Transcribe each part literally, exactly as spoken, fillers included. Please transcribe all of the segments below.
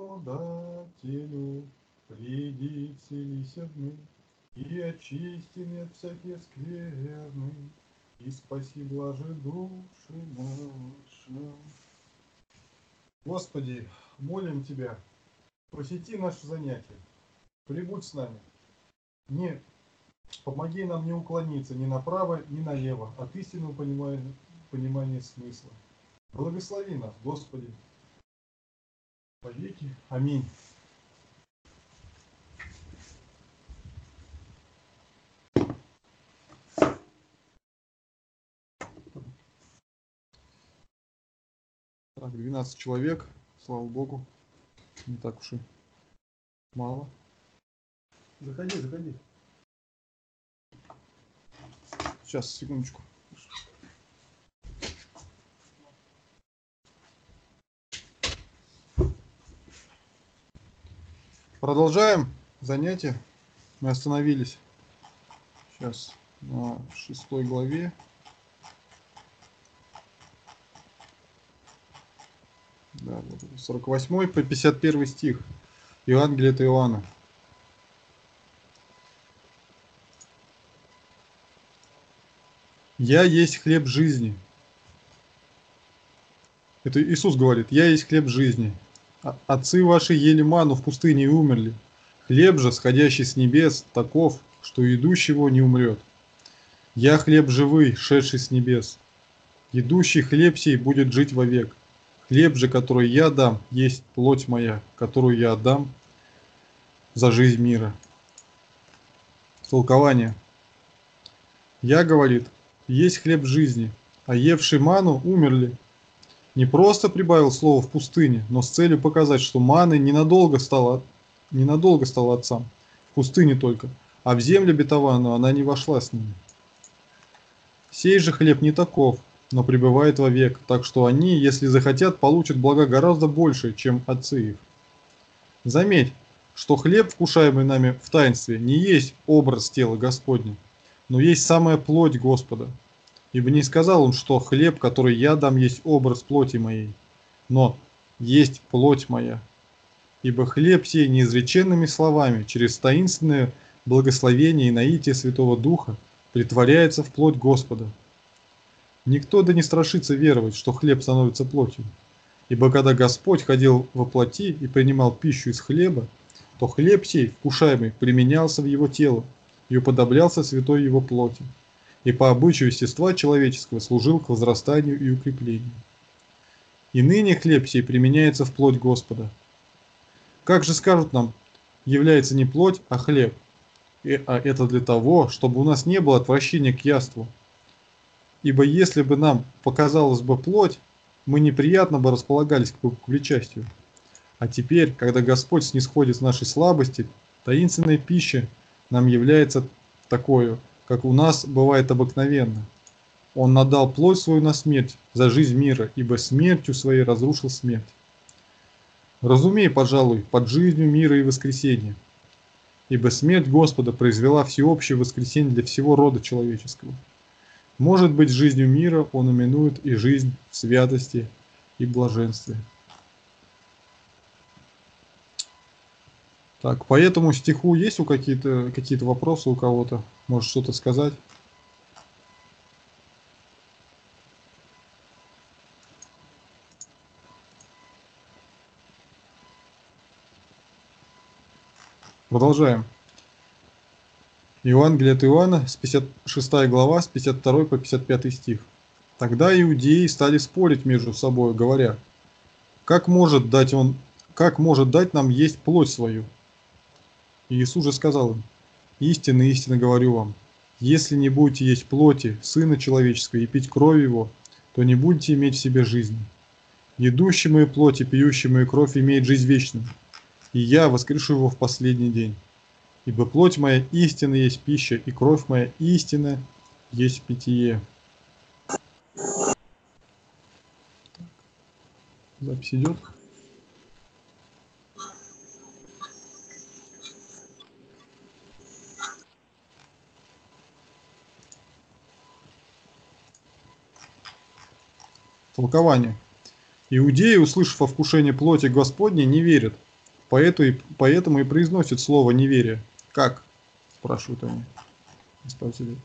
Подателю, приди, вселися в мы, и очисти меня от всякие скверны, и спаси, блажи души наши. Господи, молим Тебя, посети наше занятие, прибудь с нами, не помоги нам не уклониться ни направо, ни налево от истинного понимания, понимания смысла. Благослови нас, Господи, по веки. Аминь. Так, двенадцать человек, слава Богу, не так уж и мало. Заходи, заходи. Сейчас, секундочку. Продолжаем занятие. Мы остановились сейчас на шестой главе. Да, вот сорок восьмой по пятьдесят первый стих. Евангелие от Иоанна. «Я есть хлеб жизни». Это Иисус говорит: «Я есть хлеб жизни. Отцы ваши ели ману в пустыне и умерли. Хлеб же, сходящий с небес, таков, что идущий его не умрет. Я хлеб живый, шедший с небес. Идущий хлеб сей будет жить вовек. Хлеб же, который я дам, есть плоть моя, которую я отдам за жизнь мира». Толкование. «Я, говорит, есть хлеб жизни, а евший ману умерли». Не просто прибавил слово в пустыне, но с целью показать, что маны ненадолго стала, ненадолго стала отцам, в пустыне только, а в землю обетованную она не вошла с ними. Сей же хлеб не таков, но пребывает вовек, так что они, если захотят, получат блага гораздо больше, чем отцы их. Заметь, что хлеб, вкушаемый нами в таинстве, не есть образ тела Господня, но есть самая плоть Господа. Ибо не сказал он, что хлеб, который я дам, есть образ плоти моей, но есть плоть моя. Ибо хлеб сей неизреченными словами, через таинственное благословение и наитие Святого Духа, притворяется в плоть Господа. Никто да не страшится веровать, что хлеб становится плотью. Ибо когда Господь ходил во плоти и принимал пищу из хлеба, то хлеб сей, вкушаемый, применялся в его тело и уподоблялся святой его плоти, и по обычаю естества человеческого служил к возрастанию и укреплению. И ныне хлеб сей применяется в плоть Господа. Как же, скажут нам, является не плоть, а хлеб? И, а это для того, чтобы у нас не было отвращения к яству. Ибо если бы нам показалась бы плоть, мы неприятно бы располагались к причастию. А теперь, когда Господь снисходит с нашей слабости, таинственная пища нам является такой, как у нас бывает обыкновенно. Он надал плоть свою на смерть за жизнь мира, ибо смертью своей разрушил смерть. Разумей, пожалуй, под жизнью мира и воскресения, ибо смерть Господа произвела всеобщее воскресение для всего рода человеческого. Может быть, жизнью мира он именует и жизнь в святости и блаженстве. Так, по этому стиху есть у какие-то какие-то вопросы у кого-то? Может что-то сказать? Продолжаем. Евангелие от Иоанна, с пятьдесят шестая глава, с пятьдесят второй по пятьдесят пятый стих. «Тогда иудеи стали спорить между собой, говоря: как может дать он, как может дать нам есть плоть свою? И Иисус же сказал им: истинно, истинно говорю вам, если не будете есть плоти Сына Человеческого и пить кровь Его, то не будете иметь в себе жизни. Едущий мою плоть и пьющий мою кровь имеет жизнь вечную, и я воскрешу его в последний день. Ибо плоть моя истинно есть пища, и кровь моя истинно есть питье». Запись идет. Толкование. Иудеи, услышав о вкушении плоти Господней, не верят, Поэтому и, поэтому и произносят слово неверие. Как? Спрашивают они. Спрашивают.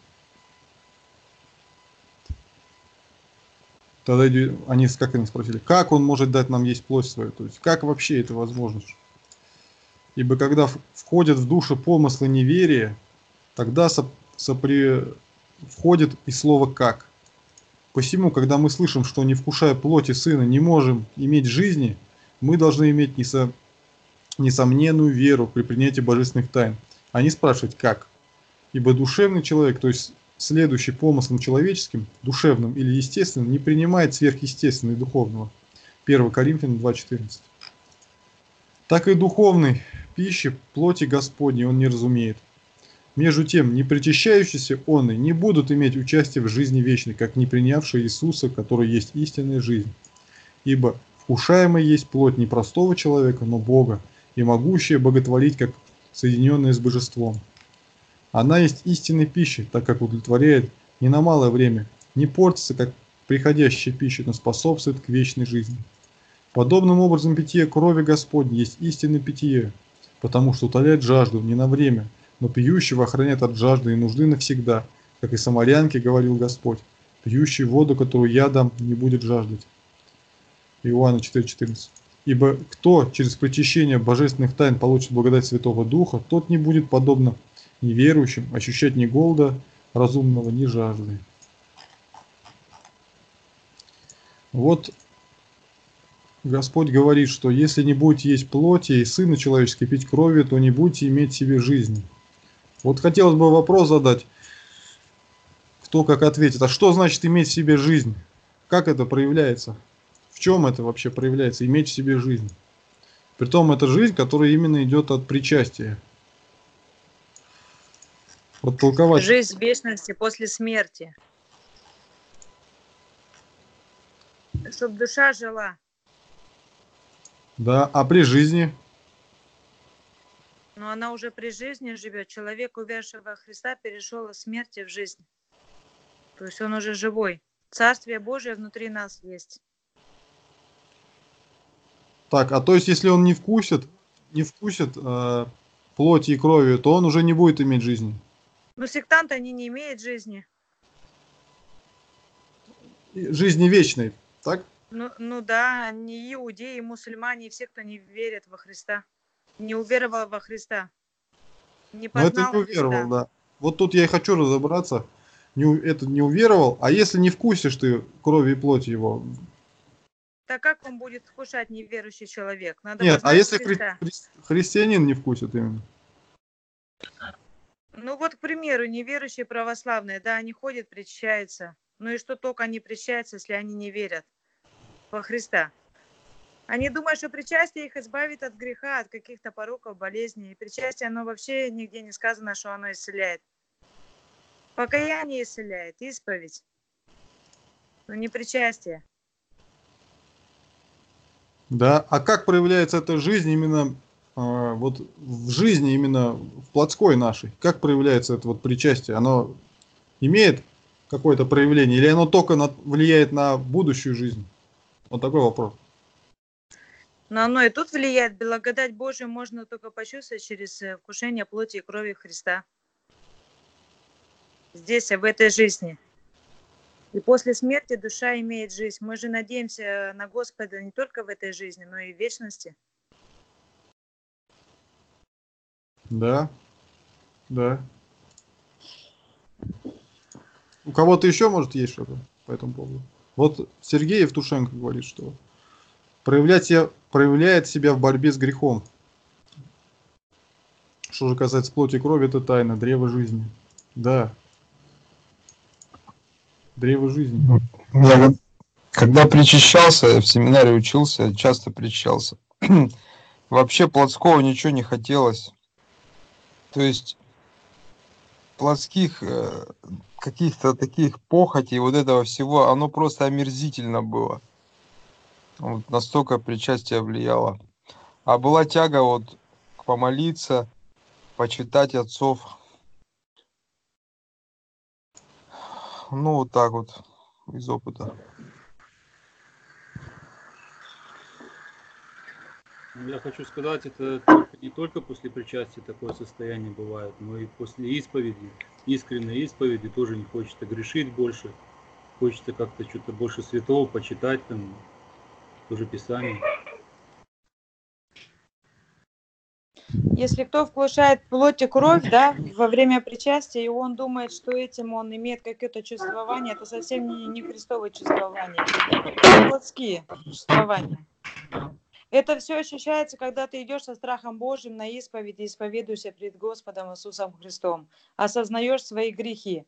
Тогда они, как они спросили, как он может дать нам есть плоть свою? То есть, как вообще это возможно? Ибо когда входят в душу помыслы неверия, тогда сопри... входит и слово «как». Посему, когда мы слышим, что не вкушая плоти Сына не можем иметь жизни, мы должны иметь несо... несомненную веру при принятии божественных тайн, а не спрашивать «как?». Ибо душевный человек, то есть следующий помыслам человеческим, душевным или естественным, не принимает сверхъестественного и духовного. первое Коринфянам два четырнадцать. Так и духовной пищи плоти Господней он не разумеет. Между тем, не причащающиеся он и не будут иметь участия в жизни вечной, как не принявшие Иисуса, который есть истинная жизнь. Ибо вкушаемая есть плоть не простого человека, но Бога, и могущая боготворить, как соединенная с божеством. Она есть истинной пищей, так как удовлетворяет не на малое время, не портится, как приходящая пища, но способствует к вечной жизни. Подобным образом питье крови Господней есть истинное питье, потому что утоляет жажду не на время, но пьющего охраняет от жажды и нужды навсегда, как и самарянке говорил Господь, пьющий воду, которую я дам, не будет жаждать. Иоанна четыре четырнадцать. Ибо кто через причащение божественных тайн получит благодать Святого Духа, тот не будет, подобно неверующим, ощущать ни голода разумного, ни жажды. Вот Господь говорит, что если не будете есть плоти и Сына Человеческой пить крови, то не будете иметь в себе жизни. Вот хотелось бы вопрос задать, кто как ответит. А что значит иметь в себе жизнь? Как это проявляется? В чем это вообще проявляется, иметь в себе жизнь? Притом это жизнь, которая именно идет от причастия. Вот толковать. Жизнь в вечности после смерти. Чтоб душа жила. Да, а при жизни? Но она уже при жизни живет. Человек, уверовавший во Христа, перешел от смерти в жизнь. То есть он уже живой. Царствие Божие внутри нас есть. Так, а то есть если он не вкусит, не вкусит э, плоти и крови, то он уже не будет иметь жизни? Но сектанты, они не имеют жизни. Жизни вечной, так? Ну, ну да, не иудеи, мусульмане, и все, кто не верит во Христа. Не уверовал во Христа. Не Но это познал не Христа. уверовал, да. Вот тут я и хочу разобраться. Не, у- это не уверовал, а если не вкусишь ты крови и плоти его? Так как он будет вкушать неверующий человек? Надо Нет, а познать если хри- Христа. хри- христианин не вкусит именно? Ну вот, к примеру, неверующие православные, да, они ходят, причащаются. Ну и что только они причащаются, если они не верят во Христа? Они думают, что причастие их избавит от греха, от каких-то пороков, болезней. И причастие, оно вообще нигде не сказано, что оно исцеляет. Покаяние исцеляет, исповедь. Но не причастие. Да. А как проявляется эта жизнь именно э, вот в жизни, именно в плотской нашей? Как проявляется это вот причастие? Оно имеет какое-то проявление или оно только на, влияет на будущую жизнь? Вот такой вопрос. Но оно и тут влияет. Благодать Божию можно только почувствовать через вкушение плоти и крови Христа. Здесь, в этой жизни. И после смерти душа имеет жизнь. Мы же надеемся на Господа не только в этой жизни, но и в вечности. Да, да. У кого-то еще, может, есть что-то по этому поводу? Вот Сергей Евтушенко говорит, что проявлять себя, проявляет себя в борьбе с грехом. Что же касается плоти и крови, это тайна, древо жизни. Да. Древо жизни. Я когда причащался, я в семинаре учился, часто причащался. Вообще плотского ничего не хотелось. То есть плотских э, каких-то таких похотей, вот этого всего, оно просто омерзительно было. Вот настолько причастие влияло. А была тяга вот помолиться, почитать отцов. Ну вот так вот из опыта. Ну, я хочу сказать, это только- не только после причастия такое состояние бывает, но и после исповеди, искренней исповеди тоже не хочется грешить больше, хочется как-то что-то больше святого почитать, там, тоже Писание. Если кто вкушает плоть и кровь, да, во время причастия, и он думает, что этим он имеет какое-то чувствование, это совсем не, не Христовое чувствование, это плотские чувствования. Это все ощущается, когда ты идешь со страхом Божьим на исповедь и исповедуешься пред Господом Иисусом Христом, осознаешь свои грехи.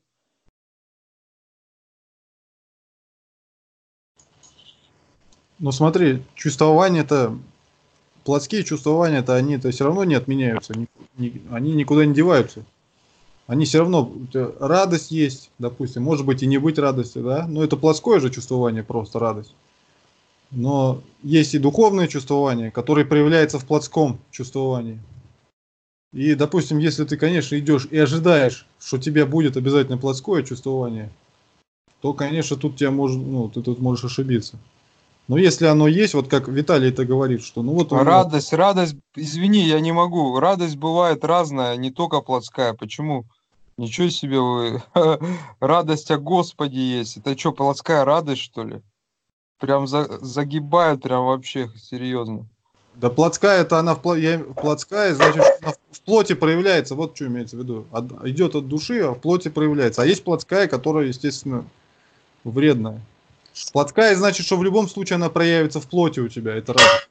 Но смотри, чувствования-то, плотские чувствования-то, они-то все равно не отменяются, ни- ни- они никуда не деваются. Они все равно, у тебя радость есть, допустим, может быть и не быть радости, да, но это плотское же чувствование, просто радость. Но есть и духовное чувствование, которое проявляется в плотском чувствовании. И, допустим, если ты, конечно, идешь и ожидаешь, что у тебя будет обязательно плотское чувствование, то, конечно, тут тебя может, ну, ты тут можешь ошибиться. Но если оно есть, вот как Виталий это говорит, что ну вот у него... Радость, радость, извини, я не могу. Радость бывает разная, не только плотская. Почему? Ничего себе вы. Радость о Господе есть. Это что, плотская радость, что ли? Прям за- загибают, прям вообще серьезно. Да плотская это она в пло- я- плотская, значит, что она в плоти проявляется. Вот что имеется в виду. От- идет от души, а в плоти проявляется. А есть плотская, которая, естественно, вредная. Плотская значит, что в любом случае она проявится в плоти у тебя. Это раз.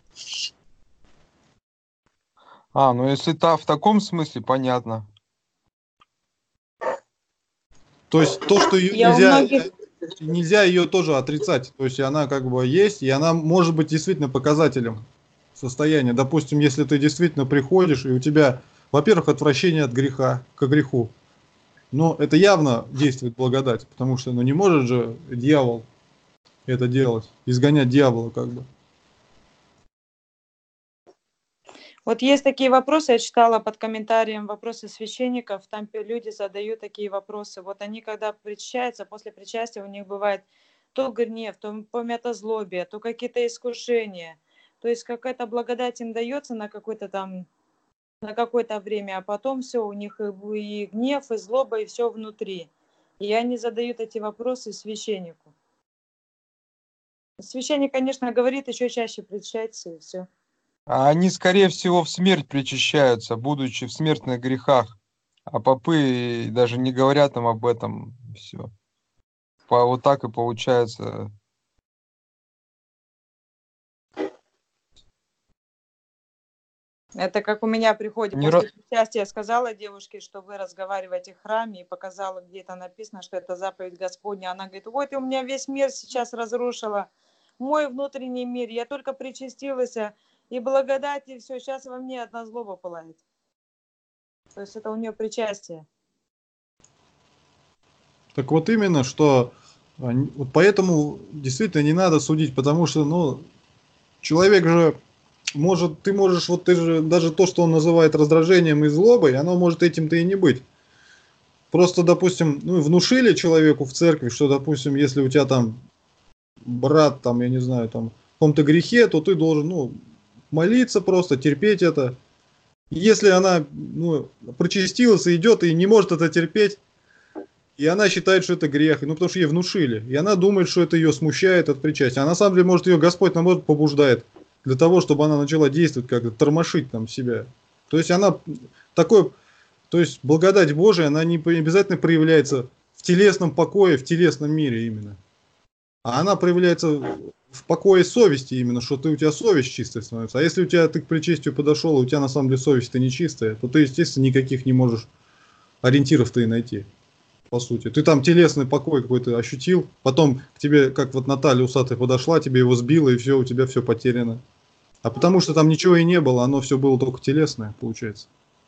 А, ну если та в таком смысле, понятно. То есть то, что ее Я у нельзя, многих... нельзя ее тоже отрицать. То есть она как бы есть, и она может быть действительно показателем состояния. Допустим, если ты действительно приходишь, и у тебя, во-первых, отвращение от греха, к греху. Но это явно действует благодать, потому что ну, не может же дьявол это делать, изгонять дьявола как бы. Вот есть такие вопросы, я читала под комментарием вопросы священников, там пе- люди задают такие вопросы. Вот они, когда причащаются, после причастия у них бывает то гнев, то помятозлобие, то какие-то искушения. То есть какая-то благодать им дается на какое-то там, на какое-то время, а потом все, у них и, бу- и гнев, и злоба, и все внутри. И они задают эти вопросы священнику. Священник, конечно, говорит, еще чаще причащайтесь, и все. А они, скорее всего, в смерть причащаются, будучи в смертных грехах. А попы даже не говорят им об этом. Все. По, вот так и получается. Это как у меня приходит Не ра- после причастия. Я сказала девушке, что вы разговариваете в храме, и показала, где это написано, что это заповедь Господня. Она говорит, вот у меня весь мир сейчас разрушила, мой внутренний мир. Я только причастилась, и благодать, и все. Сейчас во мне одна злоба пылает. То есть это у нее причастие. Так вот именно, что а, н- вот поэтому действительно не надо судить, потому что, ну, человек же может, ты можешь, вот ты же, даже то, что он называет раздражением и злобой, оно может этим-то и не быть. Просто, допустим, ну, внушили человеку в церкви, что, допустим, если у тебя там брат, там, я не знаю, там, в каком-то грехе, то ты должен, ну, молиться просто, терпеть это. И если она, ну, причастилась и идет и не может это терпеть, и она считает, что это грех, ну, потому что ей внушили, и она думает, что это ее смущает от причастия. А на самом деле, может, ее Господь, наоборот, побуждает для того, чтобы она начала действовать, как-то тормошить там себя. То есть она такой, то есть благодать Божия, она не обязательно проявляется в телесном покое, в телесном мире именно. А она проявляется в покое совести именно, что ты, у тебя совесть чистая становится. А если у тебя ты к причастию подошел, и у тебя на самом деле совесть-то не чистая, то ты, естественно, никаких не можешь ориентиров-то и найти, по сути. Ты там телесный покой какой-то ощутил, потом к тебе, как вот Наталья усатая подошла, тебе его сбила, и все, у тебя все потеряно. А потому что там ничего и не было, оно все было только телесное, получается.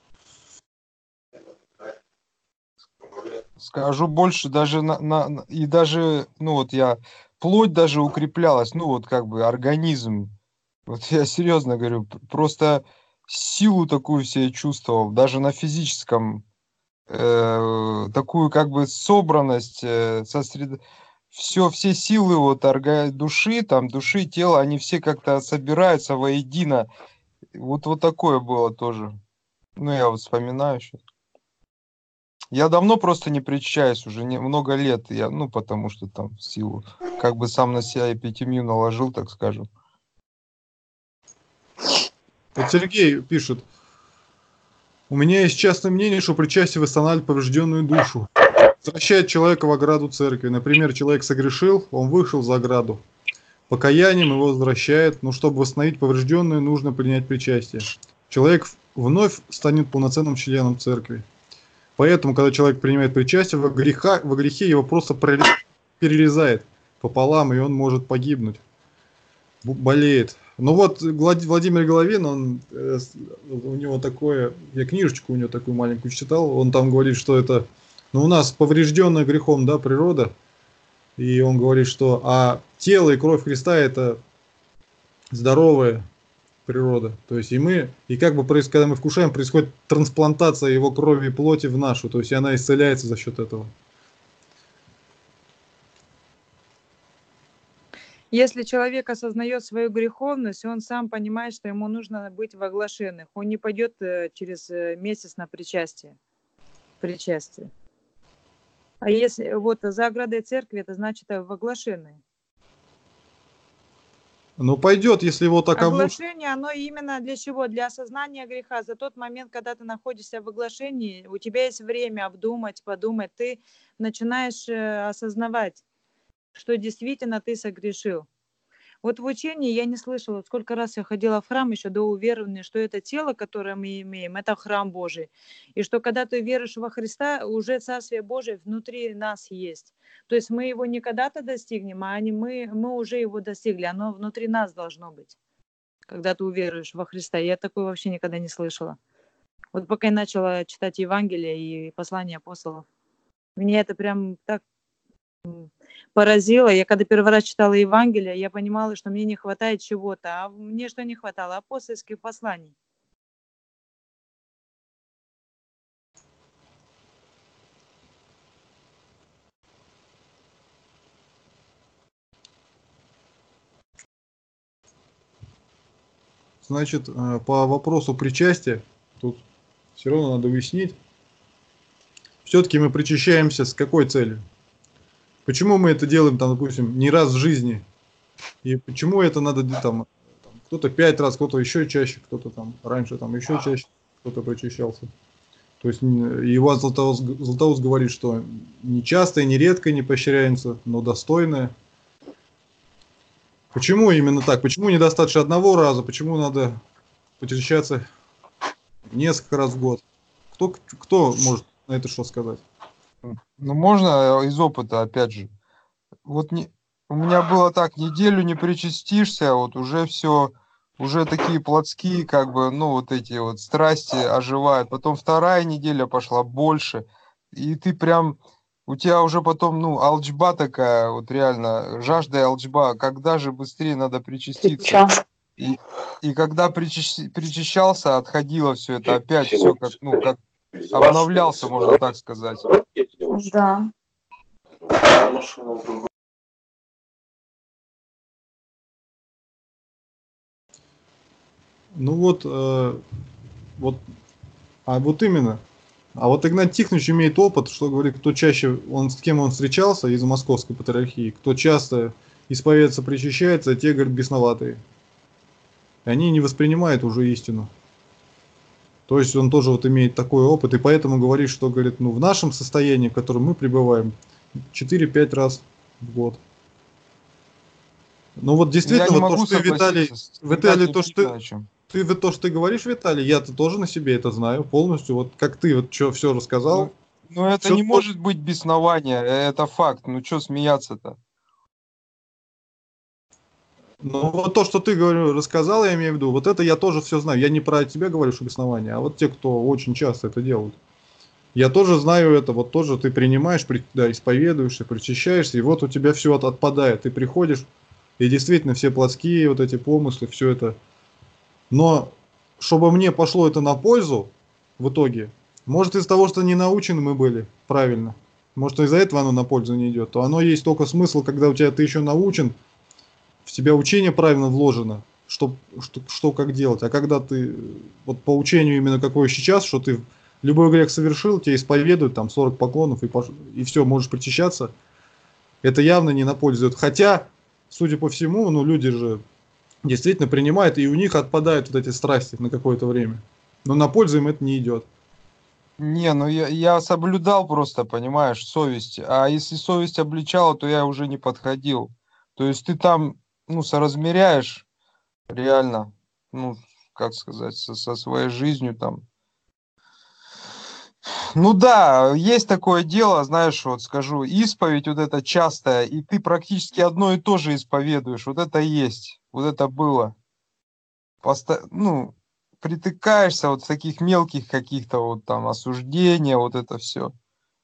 Скажу больше, даже на, на, на- и даже, ну вот я, плоть даже укреплялась, ну вот как бы организм. Вот я серьезно говорю, п- просто силу такую себе чувствовал, даже на физическом, э, такую как бы собранность, э, сосред... все, все силы вот орга- души, там, души, тела, они все как-то собираются воедино. Вот, вот такое было тоже. Ну, я вот вспоминаю сейчас. Я давно просто не причащаюсь, уже не, много лет. Я, ну, потому что там в силу, как бы сам на себя эпитемию наложил, так скажем. Вот Сергей пишет. У меня есть частное мнение, что причастие восстанавливает поврежденную душу. Возвращает человека в ограду церкви. Например, человек согрешил, он вышел за ограду. Покаянием его возвращает, но чтобы восстановить поврежденную, нужно принять причастие. Человек вновь станет полноценным членом церкви. Поэтому, когда человек принимает причастие, во, греха, во грехе его просто перерезает пополам, и он может погибнуть. Болеет. Ну вот Владимир Головин, он, у него такое, я книжечку у него такую маленькую читал, он там говорит, что это, ну у нас поврежденная грехом, да, природа, и он говорит, что а тело и кровь Христа это здоровая природа, то есть и мы, и как бы когда мы вкушаем, происходит трансплантация его крови и плоти в нашу, то есть и она исцеляется за счет этого. Если человек осознает свою греховность, он сам понимает, что ему нужно быть в оглашенных. Он не пойдет через месяц на причастие. причастие. А если вот за оградой церкви, это значит в оглашенной. Ну пойдет, если его так обучат. Оглашение, оно именно для чего? Для осознания греха. За тот момент, когда ты находишься в оглашении, у тебя есть время обдумать, подумать, ты начинаешь осознавать, что действительно ты согрешил. Вот в учении я не слышала, сколько раз я ходила в храм еще до уверования, что это тело, которое мы имеем, это храм Божий. И что когда ты веришь во Христа, уже Царствие Божие внутри нас есть. То есть мы его не когда-то достигнем, а они, мы, мы уже его достигли. Оно внутри нас должно быть, когда ты уверуешь во Христа. Я такое вообще никогда не слышала. Вот пока я начала читать Евангелие и послания апостолов, меня это прям так поразило. Я когда первый раз читала Евангелие, я понимала, что мне не хватает чего-то. А мне что не хватало? Апостольских посланий. Значит, по вопросу причастия, тут все равно надо уяснить. Все-таки мы причащаемся с какой целью? Почему мы это делаем, там, допустим, не раз в жизни? И почему это надо там, там кто-то пять раз, кто-то еще чаще, кто-то там раньше там еще чаще, кто-то причащался. То есть его Златоуст, Златоуст говорит, что не часто и не редко не поощряется, но достойное. Почему именно так? Почему недостаточно одного раза? Почему надо причащаться несколько раз в год? Кто, кто может на это что сказать? Ну, можно из опыта, опять же. Вот не, у меня было так, неделю не причастишься, вот уже все, уже такие плотские, как бы, ну, вот эти вот страсти оживают. Потом вторая неделя пошла больше, и ты прям, у тебя уже потом, ну, алчба такая, вот реально, жажда и алчба, когда же быстрее надо причаститься. И, и когда причащ, причащался, отходило все это опять, все как, ну, как обновлялся, можно так сказать. Да. Ну вот, э, вот, а вот именно. А вот Игнат Тихонович имеет опыт, что говорит, кто чаще, он с кем он встречался из Московской патриархии, кто часто исповедается, причащается, те, говорит, бесноватые. И они не воспринимают уже истину. То есть он тоже вот имеет такой опыт, и поэтому говорит, что, говорит, ну в нашем состоянии, в котором мы пребываем, четыре-пять раз в год. Ну вот действительно, вот то, что ты, Виталий, Виталий, то, что ты, ты, вот то, что ты говоришь, Виталий, я-то тоже на себе это знаю полностью, вот как ты вот что все рассказал. Ну, ну это всё не то... может быть беснование, это факт, ну что смеяться-то? Ну вот то, что ты, говорю, рассказал, я имею в виду, вот это я тоже все знаю, я не про тебя говорю, что беснование, а вот те, кто очень часто это делают. Я тоже знаю это, вот тоже ты принимаешь, да, исповедуешься, причащаешься, и вот у тебя все от, отпадает, ты приходишь, и действительно все плотские вот эти помыслы, все это. Но чтобы мне пошло это на пользу в итоге, может из-за того, что не научены мы были правильно, может из-за этого оно на пользу не идет, то оно есть только смысл, когда у тебя ты еще научен, в тебя учение правильно вложено, что, что, что как делать. А когда ты вот по учению именно какое сейчас, что ты любой грех совершил, тебе исповедуют там сорок поклонов и, пош... и все, можешь причащаться, это явно не на пользу идет. Хотя, судя по всему, ну люди же действительно принимают, и у них отпадают вот эти страсти на какое-то время. Но на пользу им это не идет. Не, ну я, я соблюдал просто, понимаешь, совесть. А если совесть обличала, то я уже не подходил. То есть ты там, ну, соразмеряешь реально, ну, как сказать, со, со своей жизнью там. Ну да, есть такое дело, знаешь, вот скажу, исповедь вот эта частая, и ты практически одно и то же исповедуешь. Вот это есть, вот это было. Посто... Ну, притыкаешься вот в таких мелких каких-то вот там осуждения, вот это все.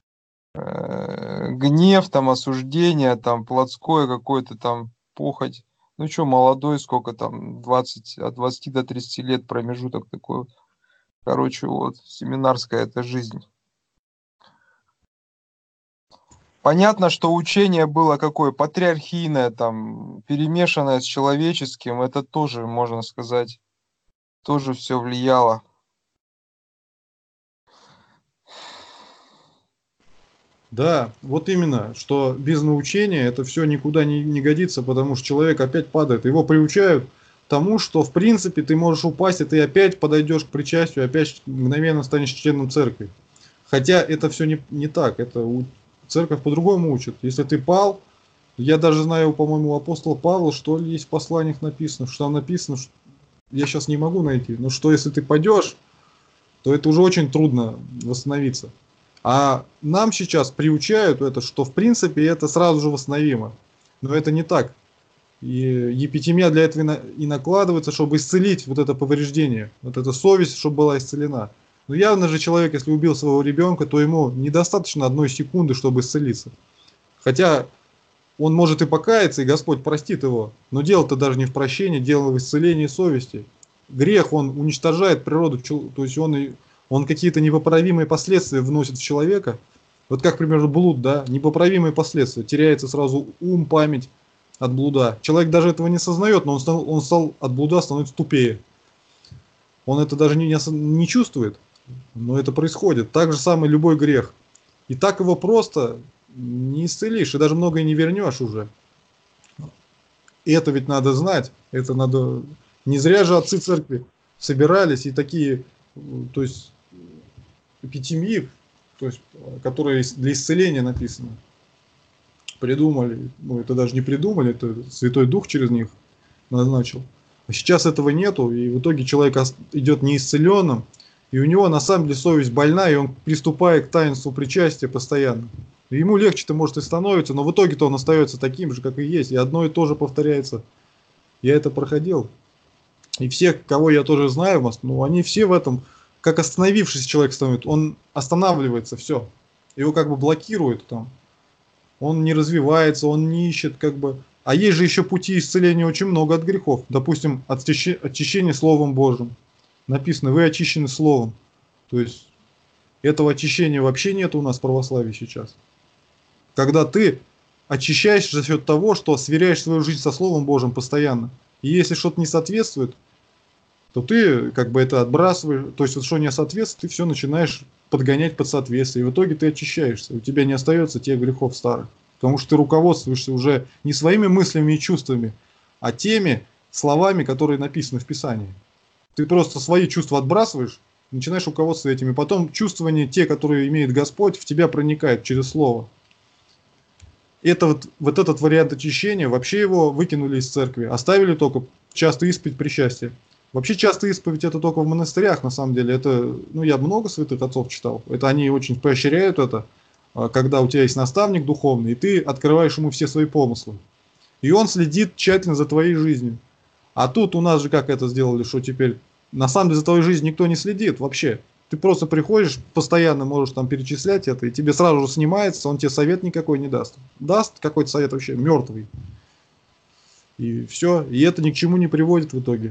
Гнев, там, осуждение, там, плотское какое-то там, похоть. Ну что, молодой, сколько там, двадцать, от двадцати до тридцати лет промежуток такой. Короче, вот, семинарская это жизнь. Понятно, что учение было какое, патриархийное, там, перемешанное с человеческим, это тоже, можно сказать, тоже все влияло. Да, вот именно, что без научения это все никуда не, не годится, потому что человек опять падает. Его приучают к тому, что в принципе ты можешь упасть, и ты опять подойдешь к причастию, опять мгновенно станешь членом церкви. Хотя это все не, не так, это у, церковь по-другому учит. Если ты пал, я даже знаю, по-моему, у апостола Павла, что ли, есть в посланиях написано, что там написано, что, я сейчас не могу найти, но что если ты падешь, то это уже очень трудно восстановиться. А нам сейчас приучают это, что в принципе это сразу же восстановимо. Но это не так. И епитемия для этого и, на, и накладывается, чтобы исцелить вот это повреждение, вот эта совесть, чтобы была исцелена. Но явно же человек, если убил своего ребенка, то ему недостаточно одной секунды, чтобы исцелиться. Хотя он может и покаяться, и Господь простит его. Но дело-то даже не в прощении, дело в исцелении совести. Грех, он уничтожает природу, то есть он, он какие-то непоправимые последствия вносит в человека. Вот как, например, блуд, да, непоправимые последствия. Теряется сразу ум, память от блуда. Человек даже этого не сознает, но он стал, он стал от блуда становится тупее. Он это даже не, не чувствует, но это происходит. Так же самое любой грех. И так его просто не исцелишь, и даже многое не вернешь уже. И это ведь надо знать, это надо... Не зря же отцы церкви собирались и такие, то есть, эпитемии, то есть, которые для исцеления написаны, придумали. Ну, это даже не придумали, это Святой Дух через них назначил. А сейчас этого нету, и в итоге человек идет неисцеленным, и у него на самом деле совесть больна, и он приступает к таинству причастия постоянно. И ему легче-то может и становится, но в итоге-то он остается таким же, как и есть, и одно и то же повторяется. Я это проходил. И все, кого я тоже знаю, ну, они все в этом, как остановившийся человек становится, он останавливается, все. Его как бы блокирует там. Он не развивается, он не ищет как бы... А есть же еще пути исцеления очень много от грехов. Допустим, очищение Словом Божьим. Написано, вы очищены Словом. То есть, этого очищения вообще нет у нас в православии сейчас. Когда ты очищаешься за счет того, что сверяешь свою жизнь со Словом Божьим постоянно. И если что-то не соответствует, то ты как бы это отбрасываешь, то есть вот что не соответствует, ты все начинаешь подгонять под соответствие, и в итоге ты очищаешься, у тебя не остается тех грехов старых, потому что ты руководствуешься уже не своими мыслями и чувствами, а теми словами, которые написаны в Писании. Ты просто свои чувства отбрасываешь, начинаешь руководствоваться этими, потом чувствования, те, которые имеет Господь, в тебя проникают через Слово. Это вот, вот этот вариант очищения, вообще его выкинули из церкви, оставили только часто исповедь причастия. Вообще часто исповедь это только в монастырях, на самом деле. Это, ну, я много святых отцов читал. Это они очень поощряют это, когда у тебя есть наставник духовный, и ты открываешь ему все свои помыслы. И он следит тщательно за твоей жизнью. А тут у нас же как это сделали, что теперь на самом деле за твоей жизнью никто не следит вообще. Ты просто приходишь, постоянно можешь там перечислять это, и тебе сразу же снимается, он тебе совет никакой не даст. Даст какой-то совет вообще мертвый. И все. И это ни к чему не приводит в итоге.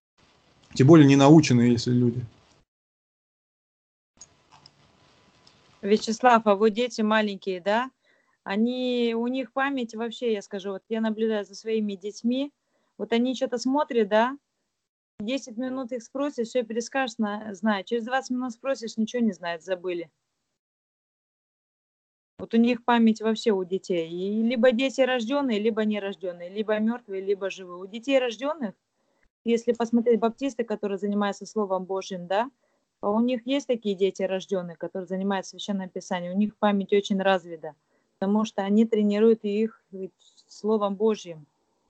Тем более не наученные, если люди. Вячеслав, а вот дети маленькие, да, они, у них память вообще, я скажу, вот я наблюдаю за своими детьми, вот они что-то смотрят, да, десять минут их спросишь, все перескажешь, зна- знают. Через двадцать минут спросишь, ничего не знают, забыли. Вот у них память вообще у детей. И либо дети рожденные, либо нерожденные, либо мертвые, либо живые. У детей рожденных, если посмотреть баптисты, которые занимаются Словом Божьим, да, а у них есть такие дети рожденные, которые занимаются Священным Писанием, у них память очень развита, потому что они тренируют их Словом Божьим.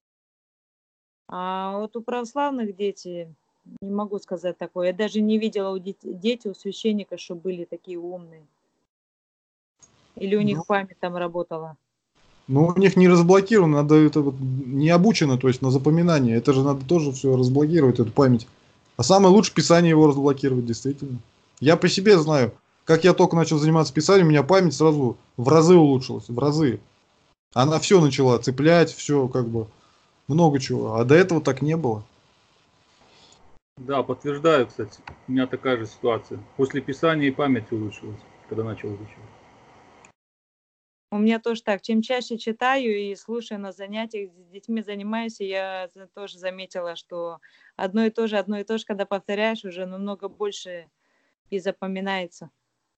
А вот у православных дети, не могу сказать такое, я даже не видела у детей, дети у священника, что были такие умные. Или у них Ну, память там работала. ну, у них не разблокировано, надо это вот не обучено, то есть на запоминание. Это же надо тоже все разблокировать, эту память. А самое лучше Писание его разблокировать, действительно. Я по себе знаю, как я только начал заниматься писанием, у меня память сразу в разы улучшилась, в разы. Она все начала цеплять, все как бы много чего. А до этого так не было. Да, подтверждаю, кстати. У меня такая же ситуация. После писания и память улучшилась, когда начал изучать. У меня тоже так. Чем чаще читаю и слушаю на занятиях, с детьми занимаюсь, и я за- тоже заметила, что одно и то же, одно и то же, когда повторяешь, уже намного больше и запоминается.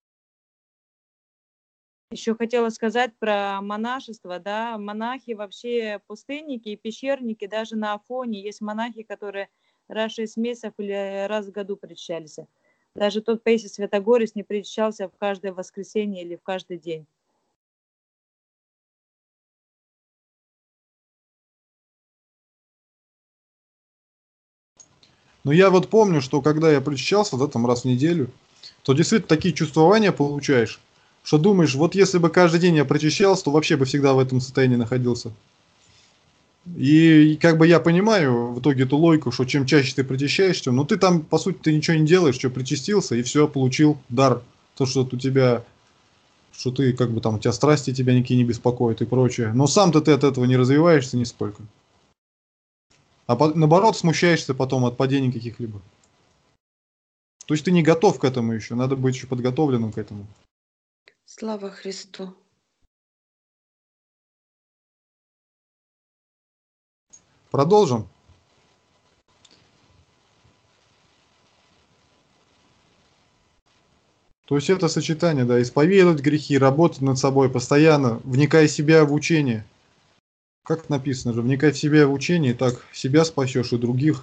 Еще хотела сказать про монашество, да, монахи вообще пустынники и пещерники, даже на Афоне есть монахи, которые раз в шесть месяцев или раз в году причащались. Даже тот Паисий Святогорец не причащался в каждое воскресенье или в каждый день. Но я вот помню, что когда я причащался, да, там раз в неделю, то действительно такие чувствования получаешь, что думаешь, вот если бы каждый день я причащался, то вообще бы всегда в этом состоянии находился. И, и как бы я понимаю в итоге эту логику, что чем чаще ты причащаешься, но ты там, по сути, ты ничего не делаешь, что причастился, и все, получил дар. То, что у тебя, что ты, как бы там, у тебя страсти тебя никакие не беспокоят и прочее. Но сам-то ты от этого не развиваешься нисколько. А по- наоборот, смущаешься потом от падений каких-либо. То есть ты не готов к этому еще, надо быть еще подготовленным к этому. Слава Христу! Продолжим. То есть это сочетание, да, исповедовать грехи, работать над собой постоянно, вникая в себя в учение. Как написано же, вникай в себя в учение, так себя спасешь и других.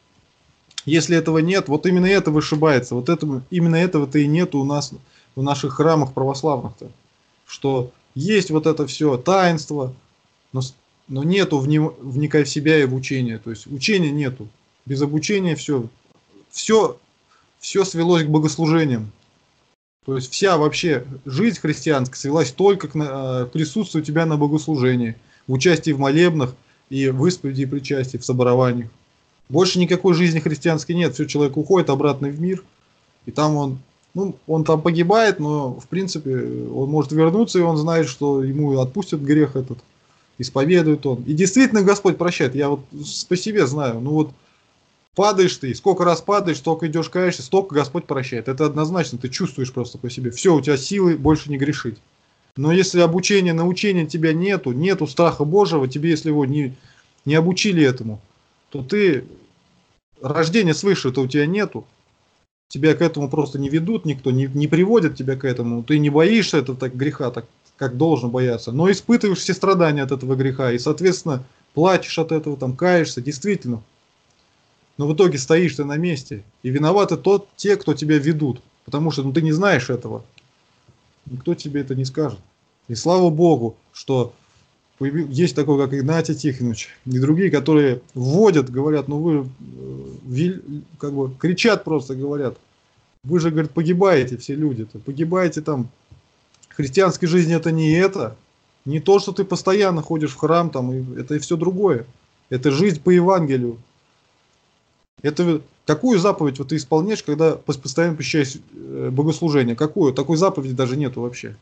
Если этого нет, вот именно это вышибается. Вот это, именно этого-то и нет у нас в наших храмах православных-то. Что есть вот это все таинство, но, с- но нету вни, вникай в себя и в учение. То есть учения нету. Без обучения все, все, все свелось к богослужениям. То есть вся вообще жизнь христианская свелась только к на- э, присутствию тебя на богослужении, в участии в молебнах и в исповеди и причастии, в соборованиях. Больше никакой жизни христианской нет. Все, человек уходит обратно в мир, и там он, ну, он там погибает, но в принципе он может вернуться, и он знает, что ему отпустят грех этот, исповедует он. И действительно Господь прощает. Я вот по себе знаю, ну вот падаешь ты, сколько раз падаешь, столько идешь каешься, столько Господь прощает. Это однозначно, ты чувствуешь просто по себе. Все, у тебя силы больше не грешить. Но если обучения, научения тебя нету, нету страха Божьего, тебе если его не, не обучили этому, то ты, рождения свыше-то у тебя нету. Тебя к этому просто не ведут никто, не, не приводит тебя к этому. Ты не боишься этого так, греха, так как должен бояться, но испытываешь все страдания от этого греха и, соответственно, плачешь от этого, там, каешься, действительно. Но в итоге стоишь ты на месте, и виноваты тот, те, кто тебя ведут, потому что ну, ты не знаешь этого. Никто тебе это не скажет. И слава Богу, что появил- есть такой, как Игнатий Тихонович, и другие, которые вводят, говорят, ну вы, э, вел- как бы кричат просто, говорят, вы же, говорит, погибаете все люди-то, погибаете там. Христианской жизни это не это, не то, что ты постоянно ходишь в храм, там, и это и все другое. Это жизнь по Евангелию. Это какую заповедь вот ты исполняешь, когда пос- постоянно посещаешь э, богослужение? Какую? Такой заповеди даже нету вообще.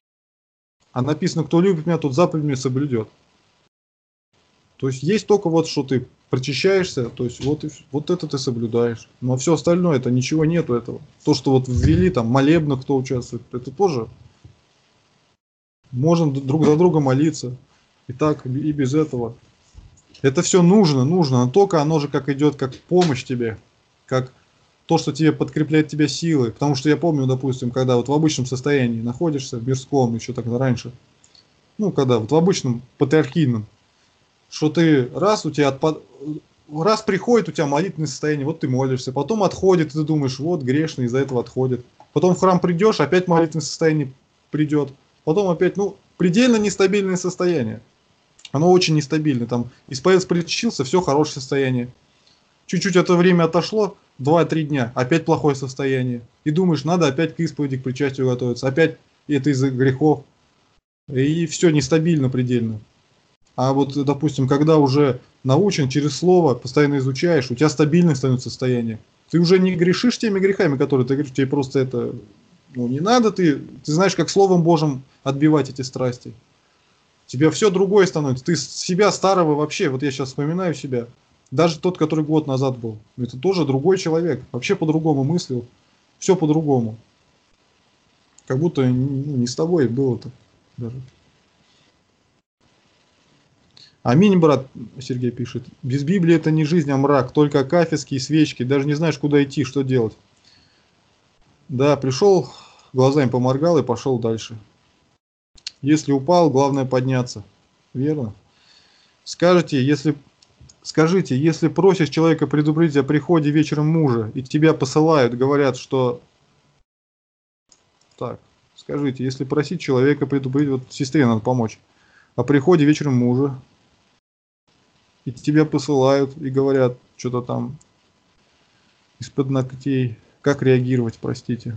А написано, кто любит меня, тот заповедь мне соблюдет. То есть есть только вот, что ты прочищаешься, то есть вот, и вс- вот это ты соблюдаешь. Но все остальное, это ничего нету этого. То, что вот ввели, там, молебно кто участвует, это тоже можем д- друг за друга молиться. И так, и без этого. Это все нужно, нужно, но только оно же как идет, как помощь тебе, как то, что тебе подкрепляет тебя силой. Потому что я помню, допустим, когда вот в обычном состоянии находишься, в мирском, еще тогда раньше, ну, когда вот в обычном патриархийном, что ты раз у тебя отпад... раз приходит у тебя молитвенное состояние, вот ты молишься, потом отходит, и ты думаешь, вот грешный, из-за этого отходит. Потом в храм придешь, опять молитвенное состояние придет. Потом опять, ну, предельно нестабильное состояние. Оно очень нестабильно. Там исповедец причащился, все хорошее состояние. Чуть-чуть это время отошло, два-три дня, опять плохое состояние. И думаешь, надо опять к исповеди, к причастию готовиться. Опять это из-за грехов. И все нестабильно предельно. А вот, допустим, когда уже научен через слово, постоянно изучаешь, у тебя стабильное становится состояние. Ты уже не грешишь теми грехами, которые ты говоришь, тебе просто это, ну, не надо, ты, ты знаешь, как Словом Божьим отбивать эти страсти. У тебя все другое становится. Ты с- себя старого вообще, вот я сейчас вспоминаю себя, даже тот, который год назад был, это тоже другой человек, вообще по-другому мыслил, все по-другому. Как будто ну, не с тобой было-то даже. Аминь, брат, Сергей пишет. Без Библии это не жизнь, а мрак. Только акафиски и свечки. Даже не знаешь, куда идти, что делать. Да, пришел, глазами поморгал и пошел дальше. Если упал, главное подняться. Верно? Скажите, если, скажите, если просишь человека предупредить о приходе вечером мужа, и тебя посылают, говорят, что... Так, скажите, если просить человека предупредить, вот сестре надо помочь, о приходе вечером мужа, и тебя посылают, и говорят, что-то там из-под ногтей. Как реагировать, простите?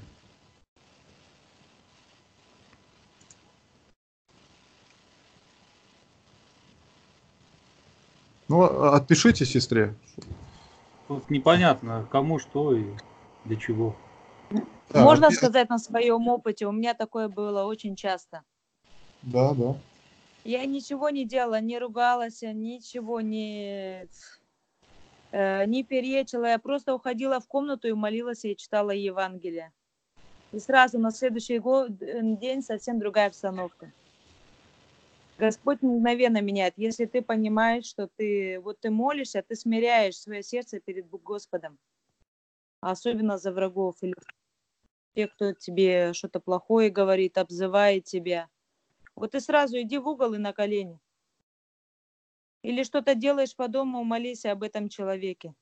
Ну, а- отпишите сестре. Тут непонятно, кому что и для чего. Да, Можно отпи- сказать на своем опыте, у меня такое было очень часто. да, да. Я ничего не делала, не ругалась, ничего не, э, не перечила. Я просто уходила в комнату и молилась и читала Евангелие. И сразу на следующий го- день совсем другая обстановка. Господь мгновенно меняет. Если ты понимаешь, что ты вот ты молишься, ты смиряешь свое сердце перед Господом, особенно за врагов или те, кто тебе что-то плохое говорит, обзывает тебя. Вот ты сразу иди в угол и на колени. Или что-то делаешь по дому, молись об этом человеке.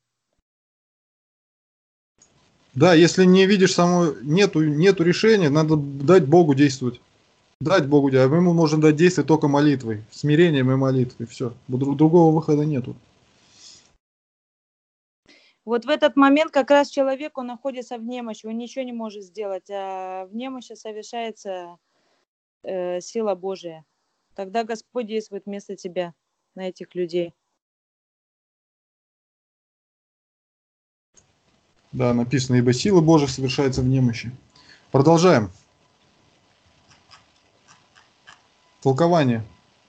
Да, если не видишь само, нету, нету решения, надо дать Богу действовать. Дать Богу, а ему можно дать действие только молитвой, смирением и молитвой, все. Другого выхода нету. Вот в этот момент как раз человек, он находится в немощи, он ничего не может сделать, а в немощи совершается э, сила Божия. Тогда Господь действует вместо тебя на этих людей. Да, написано, ибо сила Божия совершается в немощи. Продолжаем. Толкование.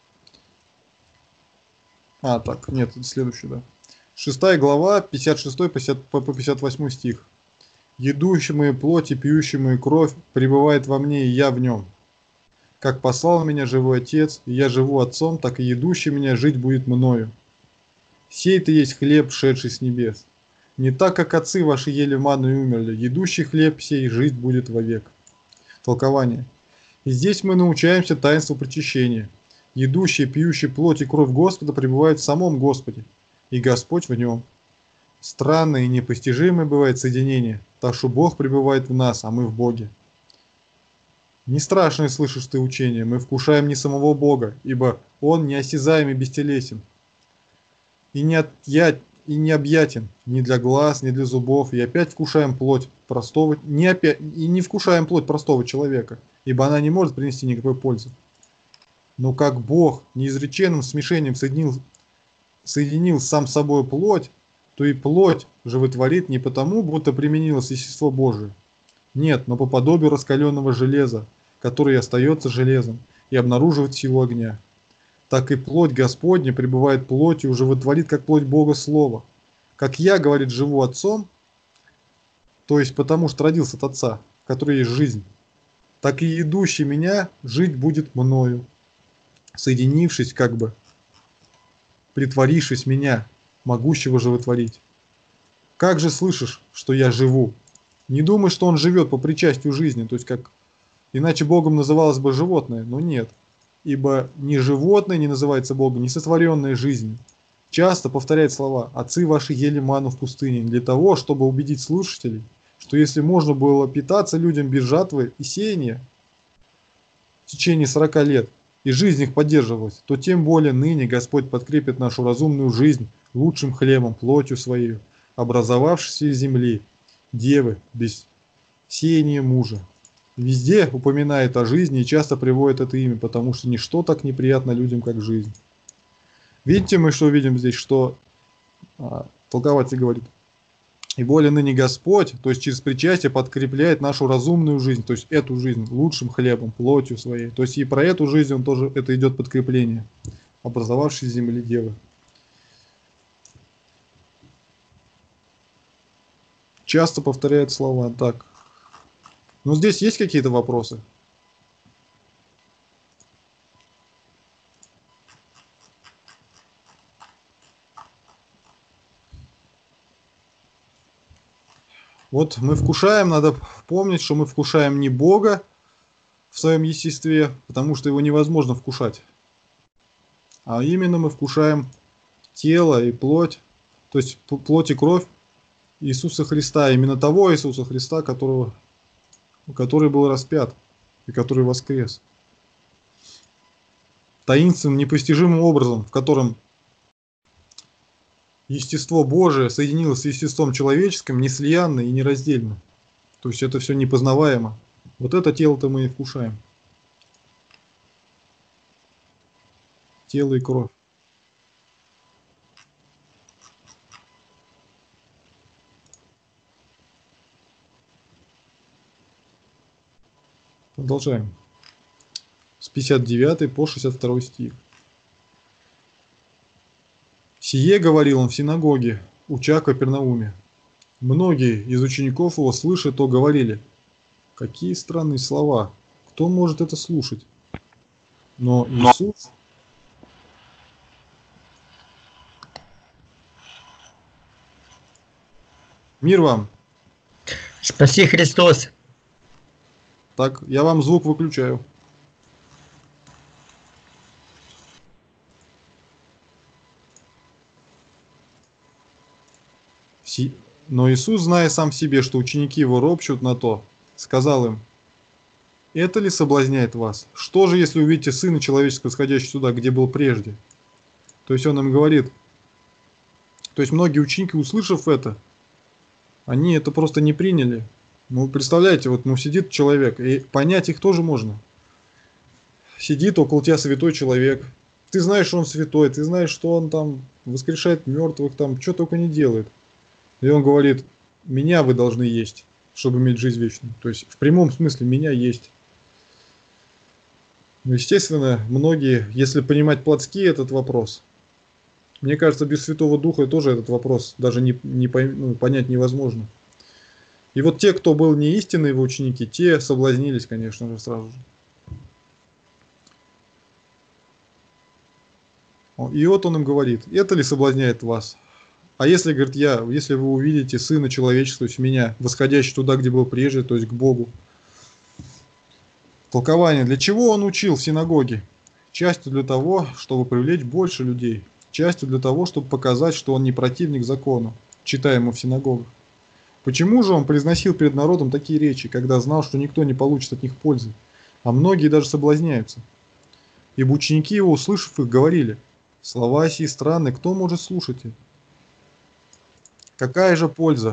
А, так, нет, это следующий, да. Шестая глава, пятьдесят шестой по пятьдесят восьмой стих. «Едущий мою плоть и пьющий мою кровь пребывает во мне, и я в нем. Как послал меня живой Отец, и я живу Отцом, так и едущий меня жить будет мною. Сей-то есть хлеб, шедший с небес. Не так, как отцы ваши ели ману и умерли, едущий хлеб сей жить будет вовек». Толкование. И здесь мы научаемся таинству причащения. Едущий, пьющий плоть и кровь Господа пребывает в самом Господе, и Господь в нем. Странное и непостижимое бывает соединение, так что Бог пребывает в нас, а мы в Боге. Не страшное слышишь ты учение, мы вкушаем не самого Бога, ибо Он неосязаем и бестелесен, и не, отъять, и не объятен ни для глаз, ни для зубов, и опять вкушаем плоть простого, не опять, и не вкушаем плоть простого человека, ибо она не может принести никакой пользы. Но как Бог неизреченным смешением соединил, соединил сам с собой плоть, то и плоть животворит не потому, будто применилось естество Божие. Нет, но по подобию раскаленного железа, которое остается железом и обнаруживает силу огня. так и плоть Господня пребывает плотью, уже вытворит, как плоть Бога Слова. Как я, говорит, живу Отцом, то есть потому что родился от Отца, в которой есть жизнь, так и идущий меня жить будет мною, соединившись, как бы, притворившись меня, могущего животворить. Как же слышишь, что я живу? Не думай, что он живет по причастию жизни, то есть как иначе Богом называлось бы животное, но нет. Ибо ни животное не называется Богом, ни сотворенное жизнью. Часто повторяет слова «Отцы ваши ели ману в пустыне» для того, чтобы убедить слушателей, что если можно было питаться людям без жатвы и сеяния в течение сорока лет, и жизнь их поддерживалась, то тем более ныне Господь подкрепит нашу разумную жизнь лучшим хлебом, плотью своей, образовавшейся из земли, девы, без сеяния мужа. Везде упоминает о жизни и часто приводит это имя, потому что ничто так неприятно людям, как жизнь. Видите, мы что видим здесь, что а, толкователь говорит, и более ныне Господь, то есть через причастие подкрепляет нашу разумную жизнь, то есть эту жизнь лучшим хлебом, плотью своей. То есть и про эту жизнь он тоже, это идет подкрепление, образовавшей из земли девы. Часто повторяет слова так. Но здесь есть какие-то вопросы? Вот мы вкушаем, надо помнить, что мы вкушаем не Бога в своем естестве, потому что его невозможно вкушать. А именно мы вкушаем тело и плоть, то есть плоть и кровь Иисуса Христа, именно того Иисуса Христа, которого, который был распят и который воскрес. Таинственным, непостижимым образом, в котором естество Божие соединилось с естеством человеческим, неслиянно и нераздельно. То есть это все непознаваемо. Вот это тело-то мы и вкушаем. Тело и кровь. Продолжаем. С пятьдесят девятого по шестьдесят второй стих. «Сие говорил он в синагоге, уча в Капернауме. Многие из учеников его, слыша то, говорили: какие странные слова, кто может это слушать? Но Иисус...» Мир вам! Спаси Христос! Так, я вам звук выключаю. Но Иисус, зная сам в себе, что ученики его ропщут на то, сказал им: «Это ли соблазняет вас? Что же, если увидите Сына Человеческого, сходящего сюда, где был прежде?» То есть он им говорит, то есть многие ученики, услышав это, они это просто не приняли. Ну, представляете, вот ну, сидит человек, и понять их тоже можно. Сидит около тебя святой человек, ты знаешь, что он святой, ты знаешь, что он там воскрешает мертвых, там, что только не делает. И он говорит: меня вы должны есть, чтобы иметь жизнь вечную. То есть в прямом смысле меня есть. Ну, естественно, многие, если понимать плотски этот вопрос, мне кажется, без Святого Духа тоже этот вопрос даже не, не ну, понять невозможно. И вот те, кто был не истинные его ученики, те соблазнились, конечно же, сразу же. И вот он им говорит: это ли соблазняет вас? А если, говорит, я, если вы увидите Сына Человеческого, то есть меня, восходящего туда, где был прежде, то есть к Богу. Толкование. Для чего он учил в синагоге? Частью для того, чтобы привлечь больше людей. Частью для того, чтобы показать, что он не противник закону, читаемого в синагогах. Почему же он произносил перед народом такие речи, когда знал, что никто не получит от них пользы, а многие даже соблазняются? Ибо ученики его, услышав их, говорили: слова сии странны, кто может слушать их? Какая же польза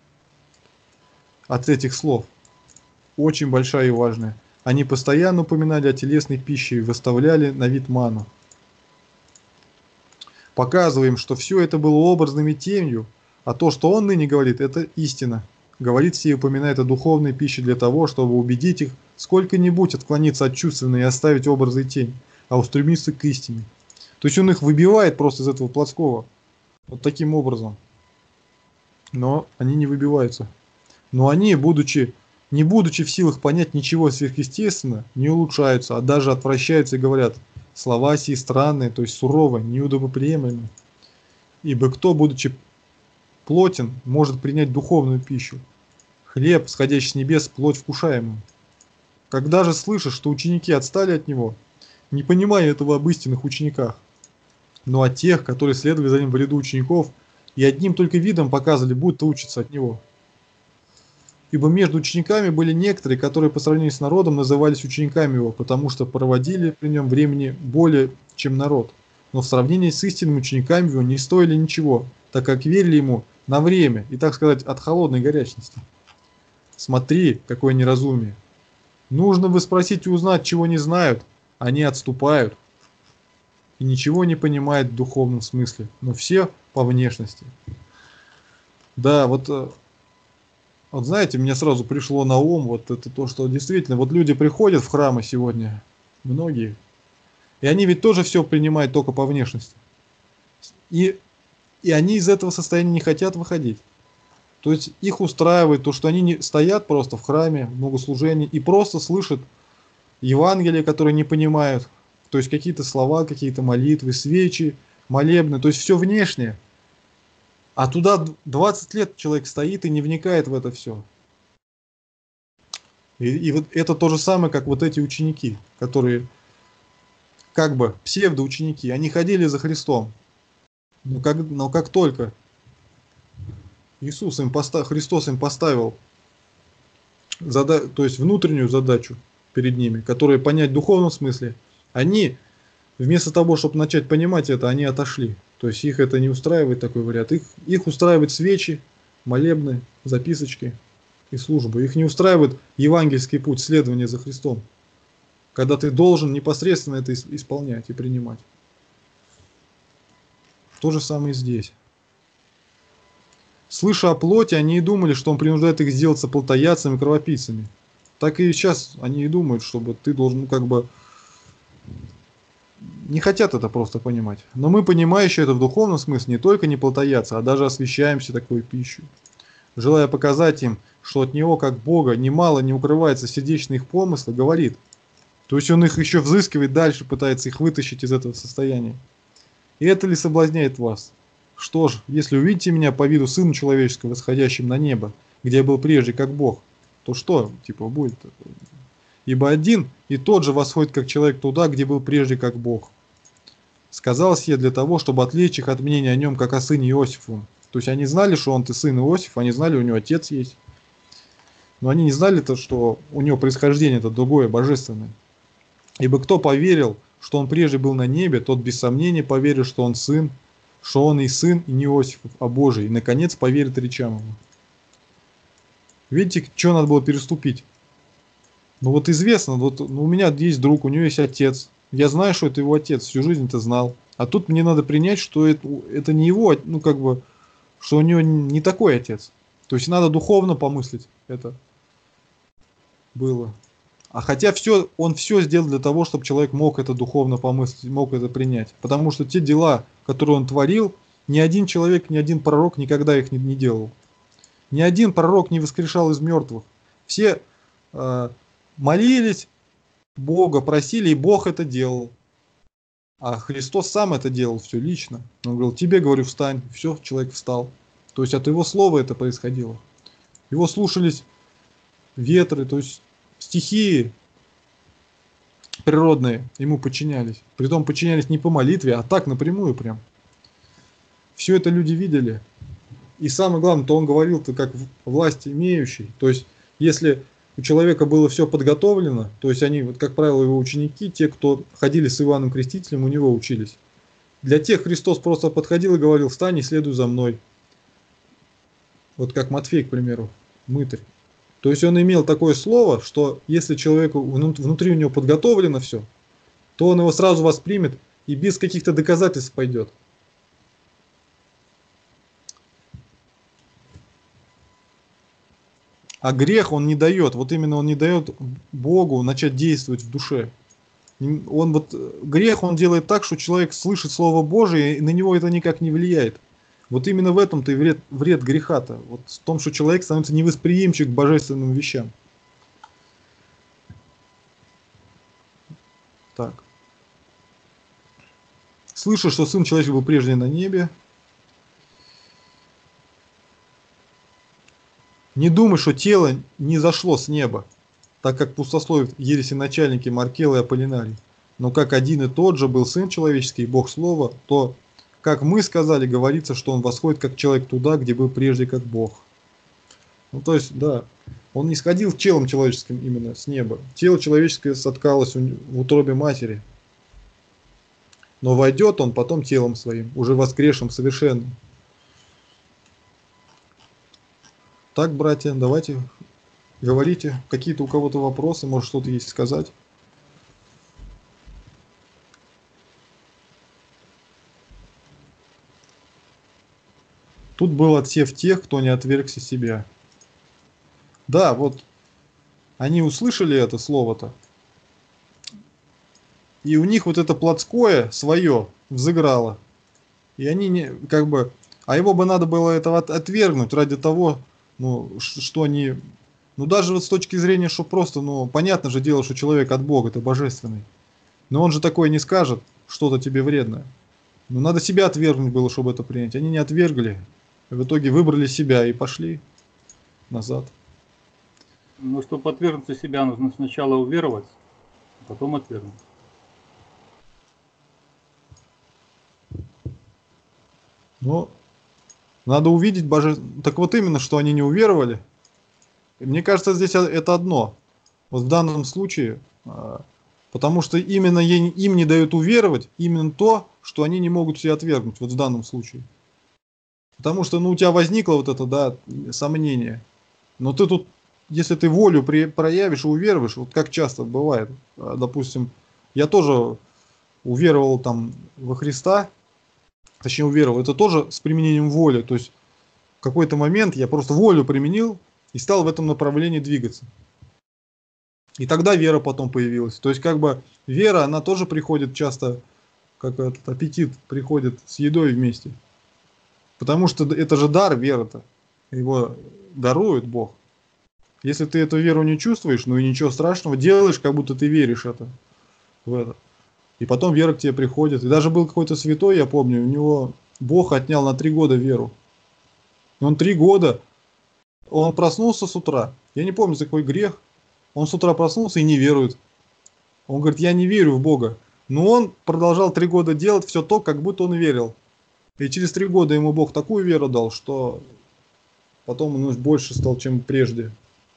от этих слов? Очень большая и важная. Они постоянно упоминали о телесной пище и выставляли на вид ману. Показываем, что все это было образным и тенью, а то, что он ныне говорит, это истина. Говорит сие и упоминает о духовной пище для того, чтобы убедить их сколько-нибудь отклониться от чувственной и оставить образы и тень, а устремиться к истине. То есть он их выбивает просто из этого плотского. Вот таким образом. Но они не выбиваются. Но они, будучи, не будучи в силах понять ничего сверхъестественного, не улучшаются, а даже отвращаются и говорят: слова сии странные, то есть суровые, неудобоприемлемые. Ибо кто, будучи плотен, может принять духовную пищу? Хлеб, сходящий с небес, плоть вкушаемую. Когда же слышишь, что ученики отстали от него, не понимая этого об истинных учениках, но от тех, которые следовали за ним в ряду учеников, и одним только видом показывали, будто учатся от него. Ибо между учениками были некоторые, которые по сравнению с народом назывались учениками его, потому что проводили при нем времени более, чем народ. Но в сравнении с истинными учениками его не стоили ничего, так как верили ему на время, и, так сказать, от холодной горячности. Смотри, какое неразумие. Нужно бы спросить и узнать, чего не знают, они отступают и ничего не понимают в духовном смысле, но все по внешности. Да, вот, вот знаете, мне сразу пришло на ум вот это то, что действительно, вот люди приходят в храмы сегодня, многие, и они ведь тоже все принимают только по внешности. И, и они из этого состояния не хотят выходить. То есть их устраивает то, что они не стоят просто в храме, в богослужении и просто слышат Евангелие, которое не понимают. То есть какие-то слова, какие-то молитвы, свечи, молебны, то есть все внешнее. А туда двадцать лет человек стоит и не вникает в это все. И, и вот это то же самое, как вот эти ученики, которые как бы псевдоученики, они ходили за Христом. Но как, но как только Иисус им поставил, Христос им поставил зада, то есть внутреннюю задачу перед ними, которую понять в духовном смысле, они вместо того, чтобы начать понимать это, они отошли. То есть их это не устраивает, такой вариант. Их, их устраивают свечи, молебны, записочки и службы. Их не устраивает евангельский путь следования за Христом, когда ты должен непосредственно это исполнять и принимать. То же самое и здесь. Слыша о плоти, они и думали, что он принуждает их сделаться плотоядцами, кровопийцами. Так и сейчас они и думают, чтобы ты должен, ну, как бы, не хотят это просто понимать. Но мы, понимающие это в духовном смысле, не только не плотоядцы, а даже освящаемся такой пищей, желая показать им, что от него, как Бога, немало не укрывается сердечные их помыслы, говорит. То есть он их еще взыскивает дальше, пытается их вытащить из этого состояния. И это ли соблазняет вас? Что ж, если увидите меня по виду Сына Человеческого, восходящим на небо, где я был прежде как Бог, то что, типа, будет? Ибо один и тот же восходит как человек туда, где был прежде как Бог. Сказал сие для того, чтобы отвлечь их от мнения о нем, как о сыне Иосифу. То есть они знали, что он-то сын Иосиф, они знали, у него отец есть. Но они не знали, то, что у него происхождение-то другое, божественное. Ибо кто поверил, что он прежде был на небе, тот без сомнения поверил, что он сын, что он и сын, и не Иосифов, а Божий, и, наконец, поверит речам ему. Видите, что надо было переступить? Ну вот известно, вот ну, у меня есть друг, у него есть отец. Я знаю, что это его отец, всю жизнь это знал. А тут мне надо принять, что это, это не его, ну как бы, что у него не такой отец. То есть надо духовно помыслить это было. А хотя все, он все сделал для того, чтобы человек мог это духовно помыслить, мог это принять. Потому что те дела, которые он творил, ни один человек, ни один пророк никогда их не, не делал. Ни один пророк не воскрешал из мертвых. Все э, молились Бога, просили, и Бог это делал. А Христос сам это делал все лично. Он говорил: тебе, говорю, встань. Все, человек встал. То есть от его слова это происходило. Его слушались ветры, то есть стихии природные ему подчинялись. Притом подчинялись не по молитве, а так напрямую прям. Все это люди видели. И самое главное, то он говорил-то как власть имеющий. То есть если у человека было все подготовлено, то есть они, вот, как правило, его ученики, те, кто ходили с Иоанном Крестителем, у него учились. Для тех Христос просто подходил и говорил: встань и следуй за мной. Вот как Матфей, к примеру, мытарь. То есть он имел такое слово, что если человеку внутри у него подготовлено все, то он его сразу воспримет и без каких-то доказательств пойдет. А грех он не дает, вот именно он не дает Богу начать действовать в душе. Он вот, грех он делает так, что человек слышит Слово Божие, и на него это никак не влияет. Вот именно в этом-то и вред, вред греха-то. Вот в том, что человек становится невосприимчив к божественным вещам. Так. Слышу, что Сын Человеческий был прежде на небе. Не думай, что тело не зашло с неба, так как пустословят ересеначальники Маркел и Аполлинарий. Но как один и тот же был Сын Человеческий и Бог Слова, то, как мы сказали, говорится, что Он восходит как человек туда, где был прежде как Бог. Ну то есть, да, Он не сходил телом человеческим именно с неба. Тело человеческое соткалось в утробе матери. Но войдет Он потом телом своим, уже воскресшим совершенным. Так, братья, давайте говорите, какие-то у кого-то вопросы, может что-то есть сказать. Тут был отсев тех, кто не отвергся себя. Да, вот они услышали это слово-то, и у них вот это плотское свое взыграло. И они не, как бы, а его бы надо было этого от, отвергнуть ради того, ну, что они, ну даже вот с точки зрения, что просто, ну, понятно же дело, что человек от Бога, это божественный. Но он же такое не скажет, что-то тебе вредное. Ну, надо себя отвергнуть было, чтобы это принять. Они не отвергли, в итоге выбрали себя и пошли назад. Ну, чтобы отвергнуть себя, нужно сначала уверовать, а потом отвергнуть. Но надо увидеть боже... Так вот именно, что они не уверовали. И мне кажется, здесь это одно. Вот в данном случае, потому что именно им не дают уверовать, именно то, что они не могут себя отвергнуть, вот в данном случае. Потому что, ну, у тебя возникло вот это, да, сомнение. Но ты тут, если ты волю при... проявишь и уверуешь, вот как часто бывает, допустим, я тоже уверовал там во Христа, точнее уверовал, это тоже с применением воли, то есть в какой-то момент я просто волю применил и стал в этом направлении двигаться. И тогда вера потом появилась. То есть как бы вера, она тоже приходит часто, как этот аппетит приходит с едой вместе. Потому что это же дар вера-то, его дарует Бог. Если ты эту веру не чувствуешь, ну и ничего страшного, делаешь, как будто ты веришь это, в это. И потом вера к тебе приходит. И даже был какой-то святой, я помню, у него Бог отнял на три года веру. И он три года, он проснулся с утра. Я не помню, за какой грех. Он с утра проснулся и не верует. Он говорит, я не верю в Бога. Но он продолжал три года делать все то, как будто он верил. И через три года ему Бог такую веру дал, что потом он больше стал, чем прежде.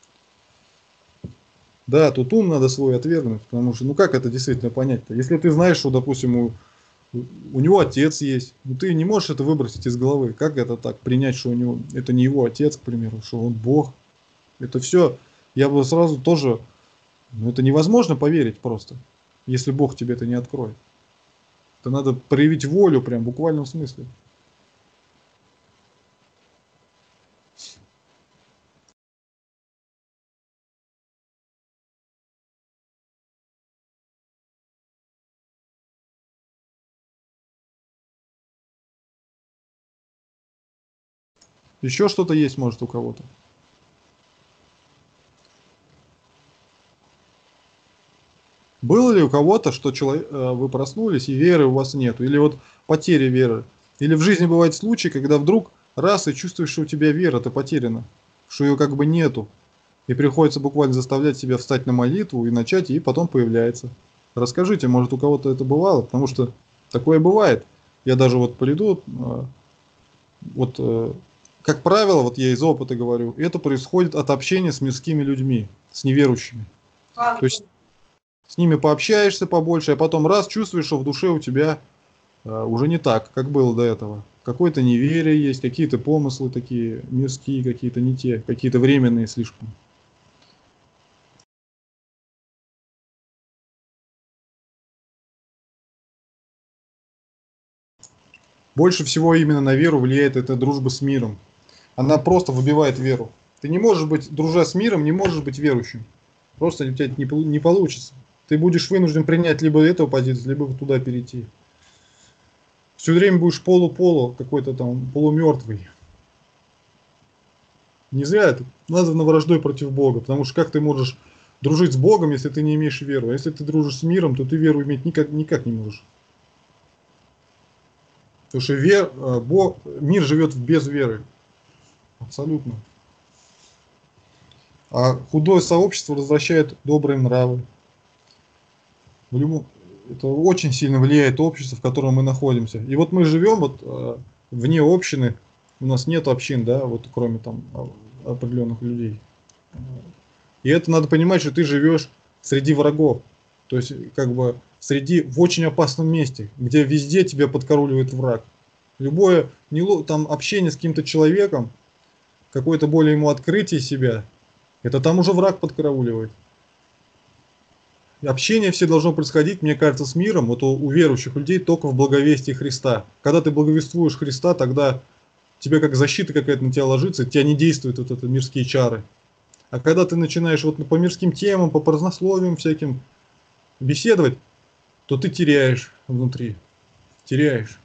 Да, тут ум надо свой отвергнуть, потому что, ну как это действительно понять-то? Если ты знаешь, что, допустим, у, у него отец есть, ну ты не можешь это выбросить из головы. Как это так, принять, что у него, это не его отец, к примеру, что он Бог? Это все, я бы сразу тоже, ну это невозможно поверить просто, если Бог тебе это не откроет. Это надо проявить волю прям в буквальном смысле. Еще что-то есть, может, у кого-то? Было ли у кого-то, что человек, вы проснулись и веры у вас нету? Или вот потеря веры? Или в жизни бывают случаи, когда вдруг раз и чувствуешь, что у тебя вера-то потеряна, что ее как бы нету. И приходится буквально заставлять себя встать на молитву и начать, и потом появляется. Расскажите, может, у кого-то это бывало? Потому что такое бывает. Я даже вот приду, вот как правило, вот я из опыта говорю, это происходит от общения с мирскими людьми, с неверующими. То есть с ними пообщаешься побольше, а потом раз чувствуешь, что в душе у тебя а, уже не так, как было до этого. Какое-то неверие есть, какие-то помыслы такие мирские, какие-то не те, какие-то временные слишком. Больше всего именно на веру влияет эта дружба с миром. Она просто выбивает веру. Ты не можешь быть, дружа с миром, не можешь быть верующим. Просто у тебя не, не получится. ты будешь вынужден принять либо эту позицию, либо туда перейти. Все время будешь полу-полу, какой-то там полумертвый. Не зря это названо враждой против Бога, потому что как ты можешь дружить с Богом, если ты не имеешь веры? А если ты дружишь с миром, то ты веру иметь никак, никак не можешь. Потому что вер, Бог, мир живет без веры. Абсолютно. А худое сообщество возвращает добрые нравы. В любом, это очень сильно влияет общество, в котором мы находимся. И вот мы живем вот, вне общины, у нас нет общин, да, вот кроме там определенных людей. И это надо понимать, что ты живешь среди врагов. То есть, как бы, среди, в очень опасном месте, где везде тебя подкарауливает враг. Любое там, общение с каким-то человеком, какое-то более ему открытие себя, это там уже враг подкарауливает. И общение все должно происходить, мне кажется, с миром, вот у, у верующих людей, только в благовестии Христа. Когда ты благовествуешь Христа, тогда тебе как защита какая-то на тебя ложится, тебя не действуют вот это мирские чары. А когда ты начинаешь вот по мирским темам, по празднословиям всяким беседовать, то ты теряешь внутри. Теряешь.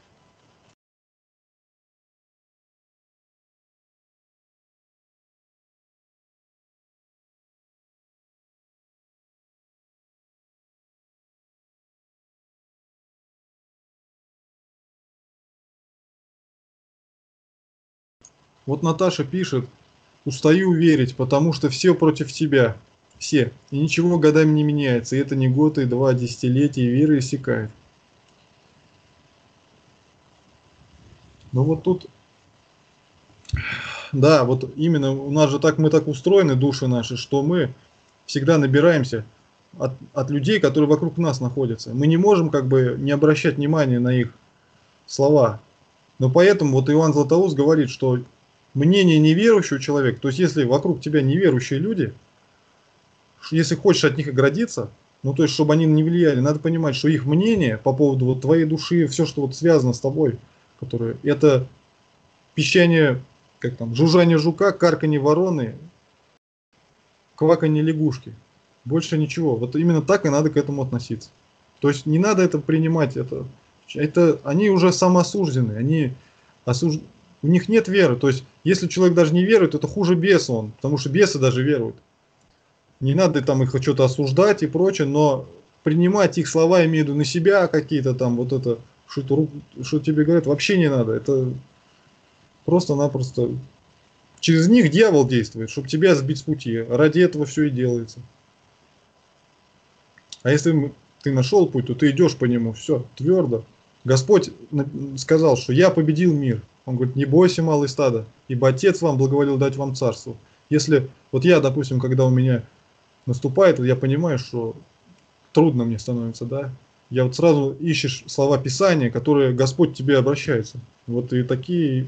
Вот Наташа пишет: устаю верить, потому что все против тебя. Все. И ничего годами не меняется. И это не год, и два десятилетия, и вера иссякает. Но вот тут... Да, вот именно у нас же так, мы так устроены, души наши, что мы всегда набираемся от, от людей, которые вокруг нас находятся. Мы не можем как бы не обращать внимания на их слова. Но поэтому вот Иоанн Златоуст говорит, что мнение неверующего человека, то есть если вокруг тебя неверующие люди, если хочешь от них оградиться, ну то есть чтобы они не влияли, надо понимать, что их мнение по поводу вот твоей души, все, что вот связано с тобой, которое, это пищание, как там, жужжание жука, карканье вороны, кваканье лягушки. Больше ничего. Вот именно так и надо к этому относиться. То есть не надо это принимать, это, это они уже самоосуждены, они осуж... у них нет веры. То есть если человек даже не верует, это хуже беса он, потому что бесы даже веруют. Не надо там их что-то осуждать и прочее, но принимать их слова, имею в виду на себя какие-то там, вот это, что, что тебе говорят, вообще не надо. Это просто-напросто через них дьявол действует, чтобы тебя сбить с пути. Ради этого все и делается. А если ты нашел путь, то ты идешь по нему, все, твердо. Господь сказал, что я победил мир. Он говорит: не бойся, малый стадо, ибо Отец вам благоволил дать вам царство. Если, вот я, допустим, когда у меня наступает, я понимаю, что трудно мне становится, да, я вот сразу ищешь слова Писания, которые Господь тебе обращается. Вот и такие,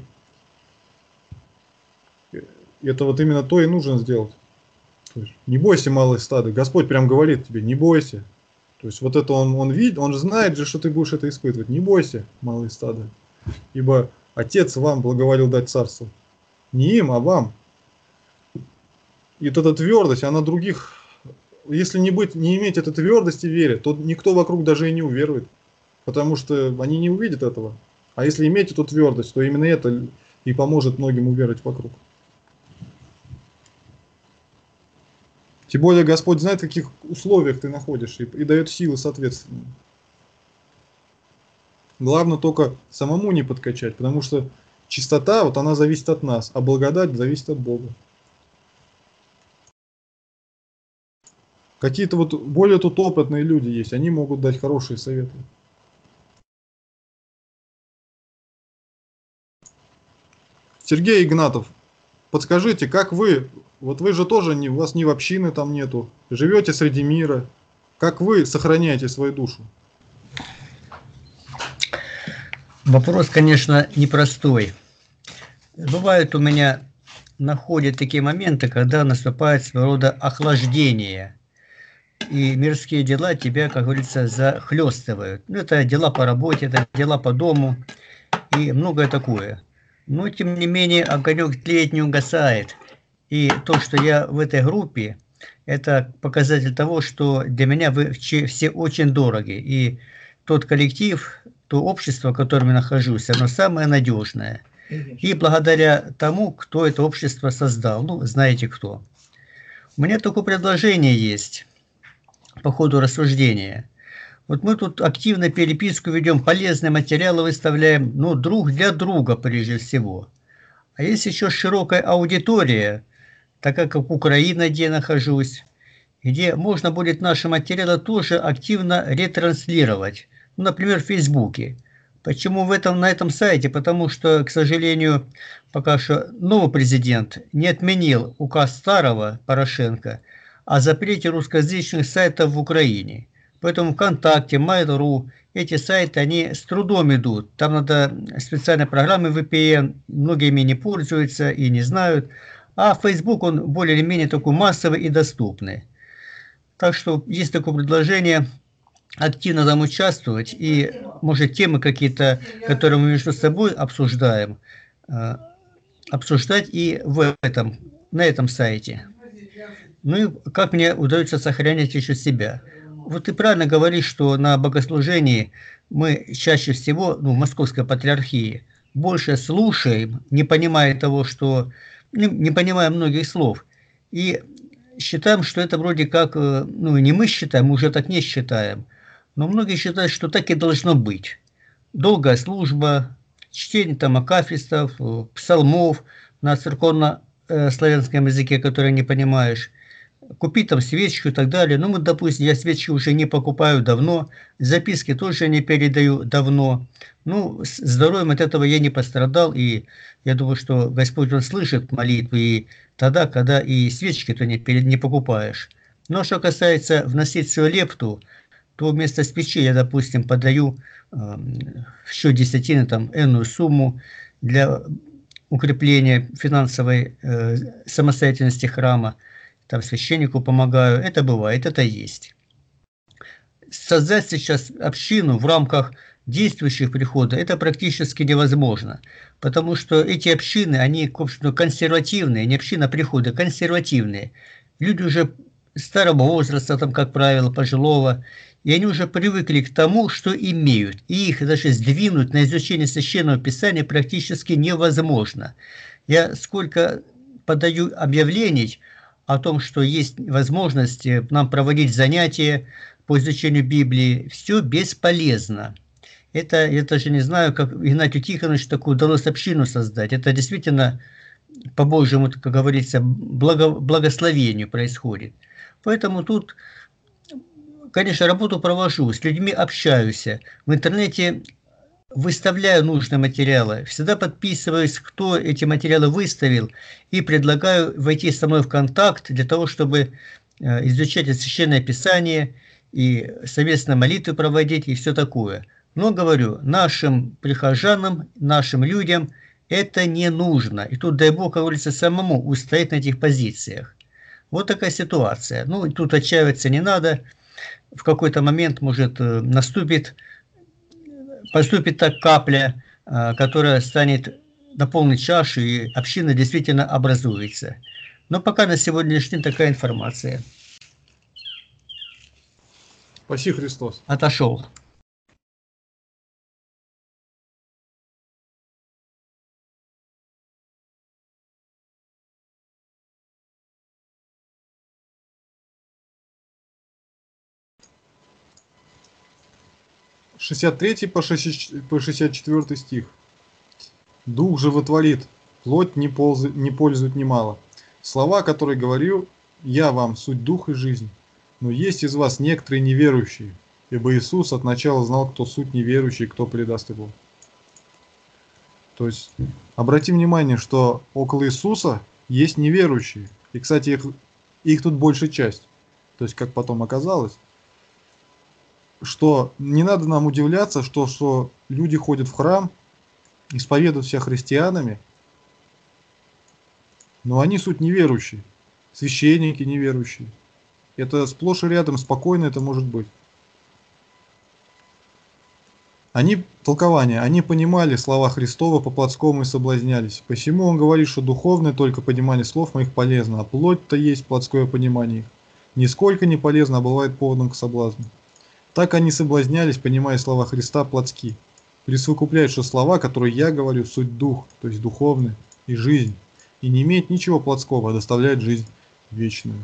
это вот именно то и нужно сделать. То есть, не бойся, малый стадо. Господь прям говорит тебе: не бойся. То есть вот это он, он видит, он же знает же, что ты будешь это испытывать. Не бойся, малый стадо, ибо Отец вам благоволил дать царство. Не им, а вам. И вот эта твердость, она других, если не быть, не иметь этой твердости в вере, то никто вокруг даже и не уверует, потому что они не увидят этого. А если иметь эту твердость, то именно это и поможет многим уверовать вокруг. Тем более Господь знает, в каких условиях ты находишься, и, и дает силы соответственно. Главное только самому не подкачать, потому что чистота, вот она зависит от нас, а благодать зависит от Бога. Какие-то вот более тут опытные люди есть, они могут дать хорошие советы. Сергей Игнатов, подскажите, как вы, вот вы же тоже, не, у вас ни в общины там нету, живете среди мира, как вы сохраняете свою душу? Вопрос, конечно, непростой. Бывают у меня, находят такие моменты, когда наступает своего рода охлаждение. И мирские дела тебя, как говорится, захлестывают. Ну, это дела по работе, это дела по дому и многое такое. Но, тем не менее, огонек тлеет, не угасает. И то, что я в этой группе, это показатель того, что для меня вы все очень дороги. И тот коллектив, то общество, в котором я нахожусь, оно самое надежное. И благодаря тому, кто это общество создал, ну, знаете кто. У меня такое предложение есть по ходу рассуждения. Вот мы тут активно переписку ведем, полезные материалы выставляем, ну, друг для друга прежде всего. А есть еще широкая аудитория, такая как Украина, где я нахожусь, где можно будет наши материалы тоже активно ретранслировать. Ну, например, в Фейсбуке. Почему в этом, на этом сайте? Потому что, к сожалению, пока что новый президент не отменил указ старого Порошенко о запрете русскоязычных сайтов в Украине. Поэтому ВКонтакте, Mail.ru, эти сайты, они с трудом идут. Там надо специальные программы ви пи эн, многие ими не пользуются и не знают. А Facebook, он более или менее такой массовый и доступный. Так что есть такое предложение активно там участвовать. И, может, темы какие-то, которые мы между собой обсуждаем, обсуждать и в этом, на этом сайте. Ну и как мне удается сохранять еще себя. Вот ты правильно говоришь, что на богослужении мы чаще всего, ну, в Московской Патриархии, больше слушаем, не понимая того, что... Не, не понимая многих слов. И считаем, что это вроде как... Ну, не мы считаем, мы уже так не считаем. Но многие считают, что так и должно быть. Долгая служба, чтение там акафистов, псалмов на церковно-славянском языке, который не понимаешь. Купить там свечку и так далее. Ну, вот, допустим, я свечки уже не покупаю давно, записки тоже не передаю давно. Ну, с здоровьем от этого я не пострадал, и я думаю, что Господь, Он слышит молитвы и тогда, когда и свечки-то не, не покупаешь. Но что касается вносить свою лепту, то вместо свечи я, допустим, подаю э, в счет десятины там энную сумму для укрепления финансовой э, самостоятельности храма. Там священнику помогаю, это бывает, это есть. Создать сейчас общину в рамках действующих приходов, это практически невозможно, потому что эти общины, они, собственно, консервативные, не община, а приходы, консервативные. Люди уже старого возраста, там, как правило, пожилого, и они уже привыкли к тому, что имеют, и их даже сдвинуть на изучение Священного Писания практически невозможно. Я сколько подаю объявлений о том, что есть возможность нам проводить занятия по изучению Библии, все бесполезно. Это, я даже не знаю, как Игнатию Тихоновичу такую удалось общину создать. Это действительно, по Божьему, как говорится, благо, благословению происходит. Поэтому тут, конечно, работу провожу, с людьми общаюсь. В интернете выставляю нужные материалы, всегда подписываюсь, кто эти материалы выставил, и предлагаю войти со мной в контакт для того, чтобы изучать Священное Писание и совместно молитвы проводить и все такое. Но говорю, нашим прихожанам, нашим людям это не нужно. И тут, дай Бог, как говорится, самому устоять на этих позициях. Вот такая ситуация. Ну, тут отчаиваться не надо. В какой-то момент, может, наступит, поступит так капля, которая станет на полной чаше, и община действительно образуется. Но пока на сегодняшний день такая информация. Спаси Христос. Отошел. шестьдесят третий по шестьдесят четвёртый стих. Дух животворит, плоть не, ползает, не пользует немало. Слова, которые говорю я вам, суть дух и жизнь. Но есть из вас некоторые неверующие, ибо Иисус от начала знал, кто суть неверующий, кто предаст его. То есть, обратим внимание, что около Иисуса есть неверующие. И, кстати, их, их тут большая часть. То есть, как потом оказалось, что не надо нам удивляться, что, что люди ходят в храм, исповедуют себя христианами, но они суть неверующие, священники неверующие. Это сплошь и рядом, спокойно это может быть. Они, толкование, они понимали слова Христова по-плотскому и соблазнялись. Посему он говорит, что духовное только понимание слов моих полезно, а плоть-то есть плотское понимание их. Нисколько не полезно, а бывает поводом к соблазну. Так они соблазнялись, понимая слова Христа плотски. Присовокупляют, что слова, которые я говорю, суть дух, то есть духовный, и жизнь, и не имеет ничего плотского, а доставляет жизнь вечную.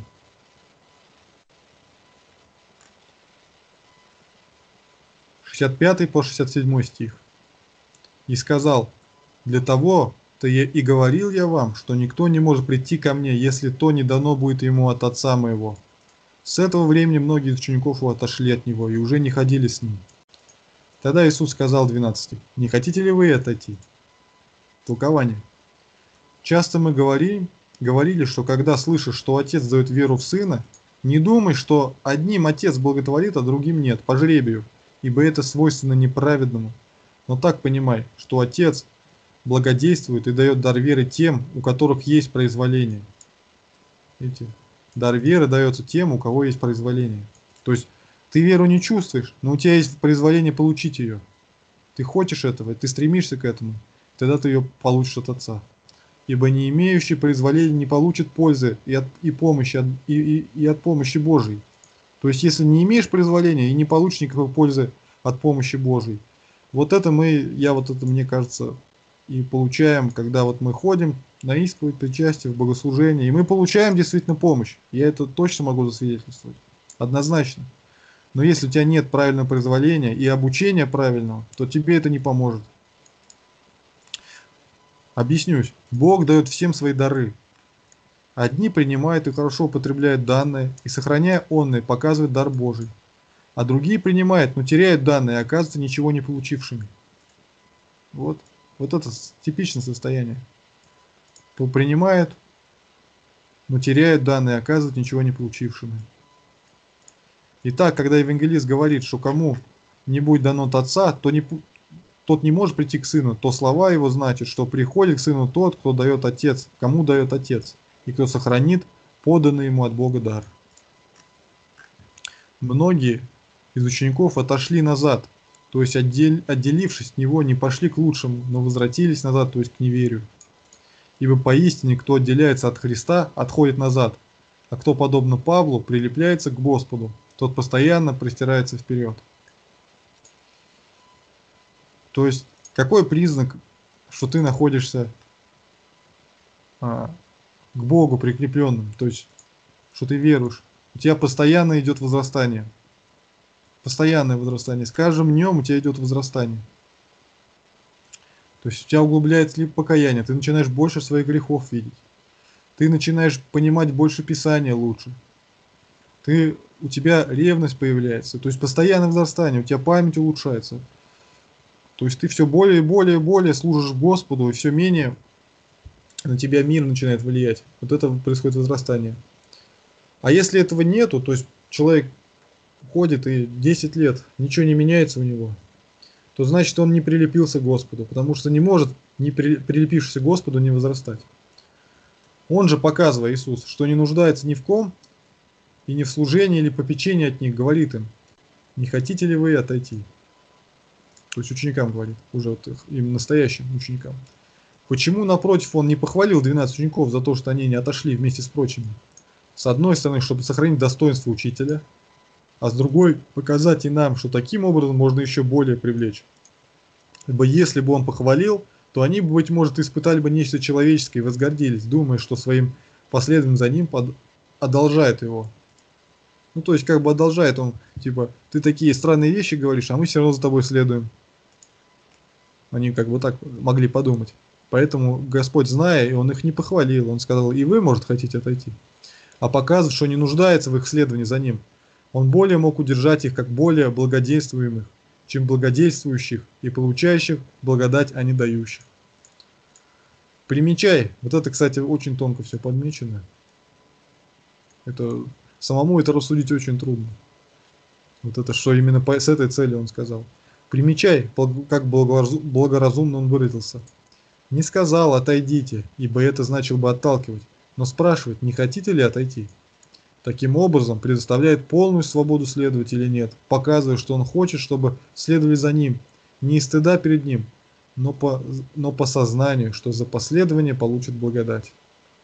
шестьдесят пятый по шестьдесят седьмой стих. «И сказал, для того-то я и говорил я вам, что никто не может прийти ко мне, если то не дано будет ему от Отца моего. С этого времени многие из учеников его отошли от него и уже не ходили с ним. Тогда Иисус сказал двенадцати, не хотите ли вы отойти?» Толкование. Часто мы говорим, говорили, что когда слышишь, что Отец дает веру в Сына, не думай, что одним Отец благотворит, а другим нет, по жребию, ибо это свойственно неправедному. Но так понимай, что Отец благодействует и дает дар веры тем, у которых есть произволение. Видите? Дар веры дается тем, у кого есть произволение. То есть ты веру не чувствуешь, но у тебя есть произволение получить ее. Ты хочешь этого, ты стремишься к этому, тогда ты ее получишь от Отца. Ибо не имеющий произволения не получит пользы и, от, и помощи, от, и, и, и от помощи Божией. То есть если не имеешь произволения и не получишь никакой пользы от помощи Божией, вот это мы, я вот это, мне кажется, и получаем, когда вот мы ходим на исповедь, причастие, в богослужение, и мы получаем действительно помощь. Я это точно могу засвидетельствовать. Однозначно. Но если у тебя нет правильного произволения и обучения правильного, то тебе это не поможет. Объяснюсь. Бог дает всем свои дары. Одни принимают и хорошо употребляют данные, и, сохраняя онные, показывают дар Божий. А другие принимают, но теряют данные и оказываются ничего не получившими. Вот, вот это типичное состояние. Принимают, но теряют данные и оказываются ничего не получившими. Итак, когда евангелист говорит, что кому не будет дано от Отца, то не, тот не может прийти к Сыну, то слова его значат, что приходит к Сыну тот, кто дает Отец, кому дает Отец, и кто сохранит поданный ему от Бога дар. Многие из учеников отошли назад, то есть отдел, отделившись от него, не пошли к лучшему, но возвратились назад, то есть к неверию. Ибо поистине, кто отделяется от Христа, отходит назад, а кто, подобно Павлу, прилепляется к Господу, тот постоянно простирается вперед. То есть, какой признак, что ты находишься а, к Богу прикрепленным, то есть, что ты веруешь? У тебя постоянно идет возрастание. Постоянное возрастание. С каждым днем у тебя идет возрастание. То есть у тебя углубляется либо покаяние, ты начинаешь больше своих грехов видеть. Ты начинаешь понимать больше Писания лучше. Ты, у тебя ревность появляется. То есть постоянное возрастание, у тебя память улучшается. То есть ты все более и более и более служишь Господу, и все менее на тебя мир начинает влиять. Вот это происходит возрастание. А если этого нету, то есть человек ходит и десять лет, ничего не меняется у него, то значит он не прилепился к Господу, потому что не может, не при, прилепившись к Господу, не возрастать. Он же, показывая Иисус, что не нуждается ни в ком, и не в служении или попечении от них, говорит им, не хотите ли вы отойти? То есть ученикам говорит, уже вот им настоящим ученикам. Почему, напротив, он не похвалил двенадцать учеников за то, что они не отошли вместе с прочими? С одной стороны, чтобы сохранить достоинство учителя, а с другой, показать и нам, что таким образом можно еще более привлечь. Ибо если бы он похвалил, то они бы, быть может, испытали бы нечто человеческое и возгордились, думая, что своим последователям за ним под... одолжает его. Ну, то есть, как бы одолжает он, типа, ты такие странные вещи говоришь, а мы все равно за тобой следуем. Они как бы так могли подумать. Поэтому Господь, зная, и Он их не похвалил, Он сказал, и вы, может, хотите отойти. А показывает, что не нуждается в их следовании за Ним. Он более мог удержать их как более благодействуемых, чем благодействующих и получающих благодать, а не дающих. Примечай, вот это, кстати, очень тонко все подмечено. Это, самому это рассудить очень трудно. Вот это, что именно по, с этой целью он сказал. Примечай, как благоразумно он выразился. Не сказал «отойдите», ибо это значило бы отталкивать, но спрашивает, не хотите ли отойти. Таким образом, предоставляет полную свободу следовать или нет, показывая, что он хочет, чтобы следовали за ним, не из стыда перед Ним, но по, но по сознанию, что за последование получит благодать.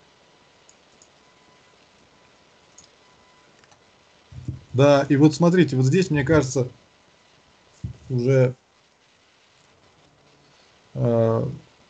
Да, и вот смотрите, вот здесь, мне кажется, уже э,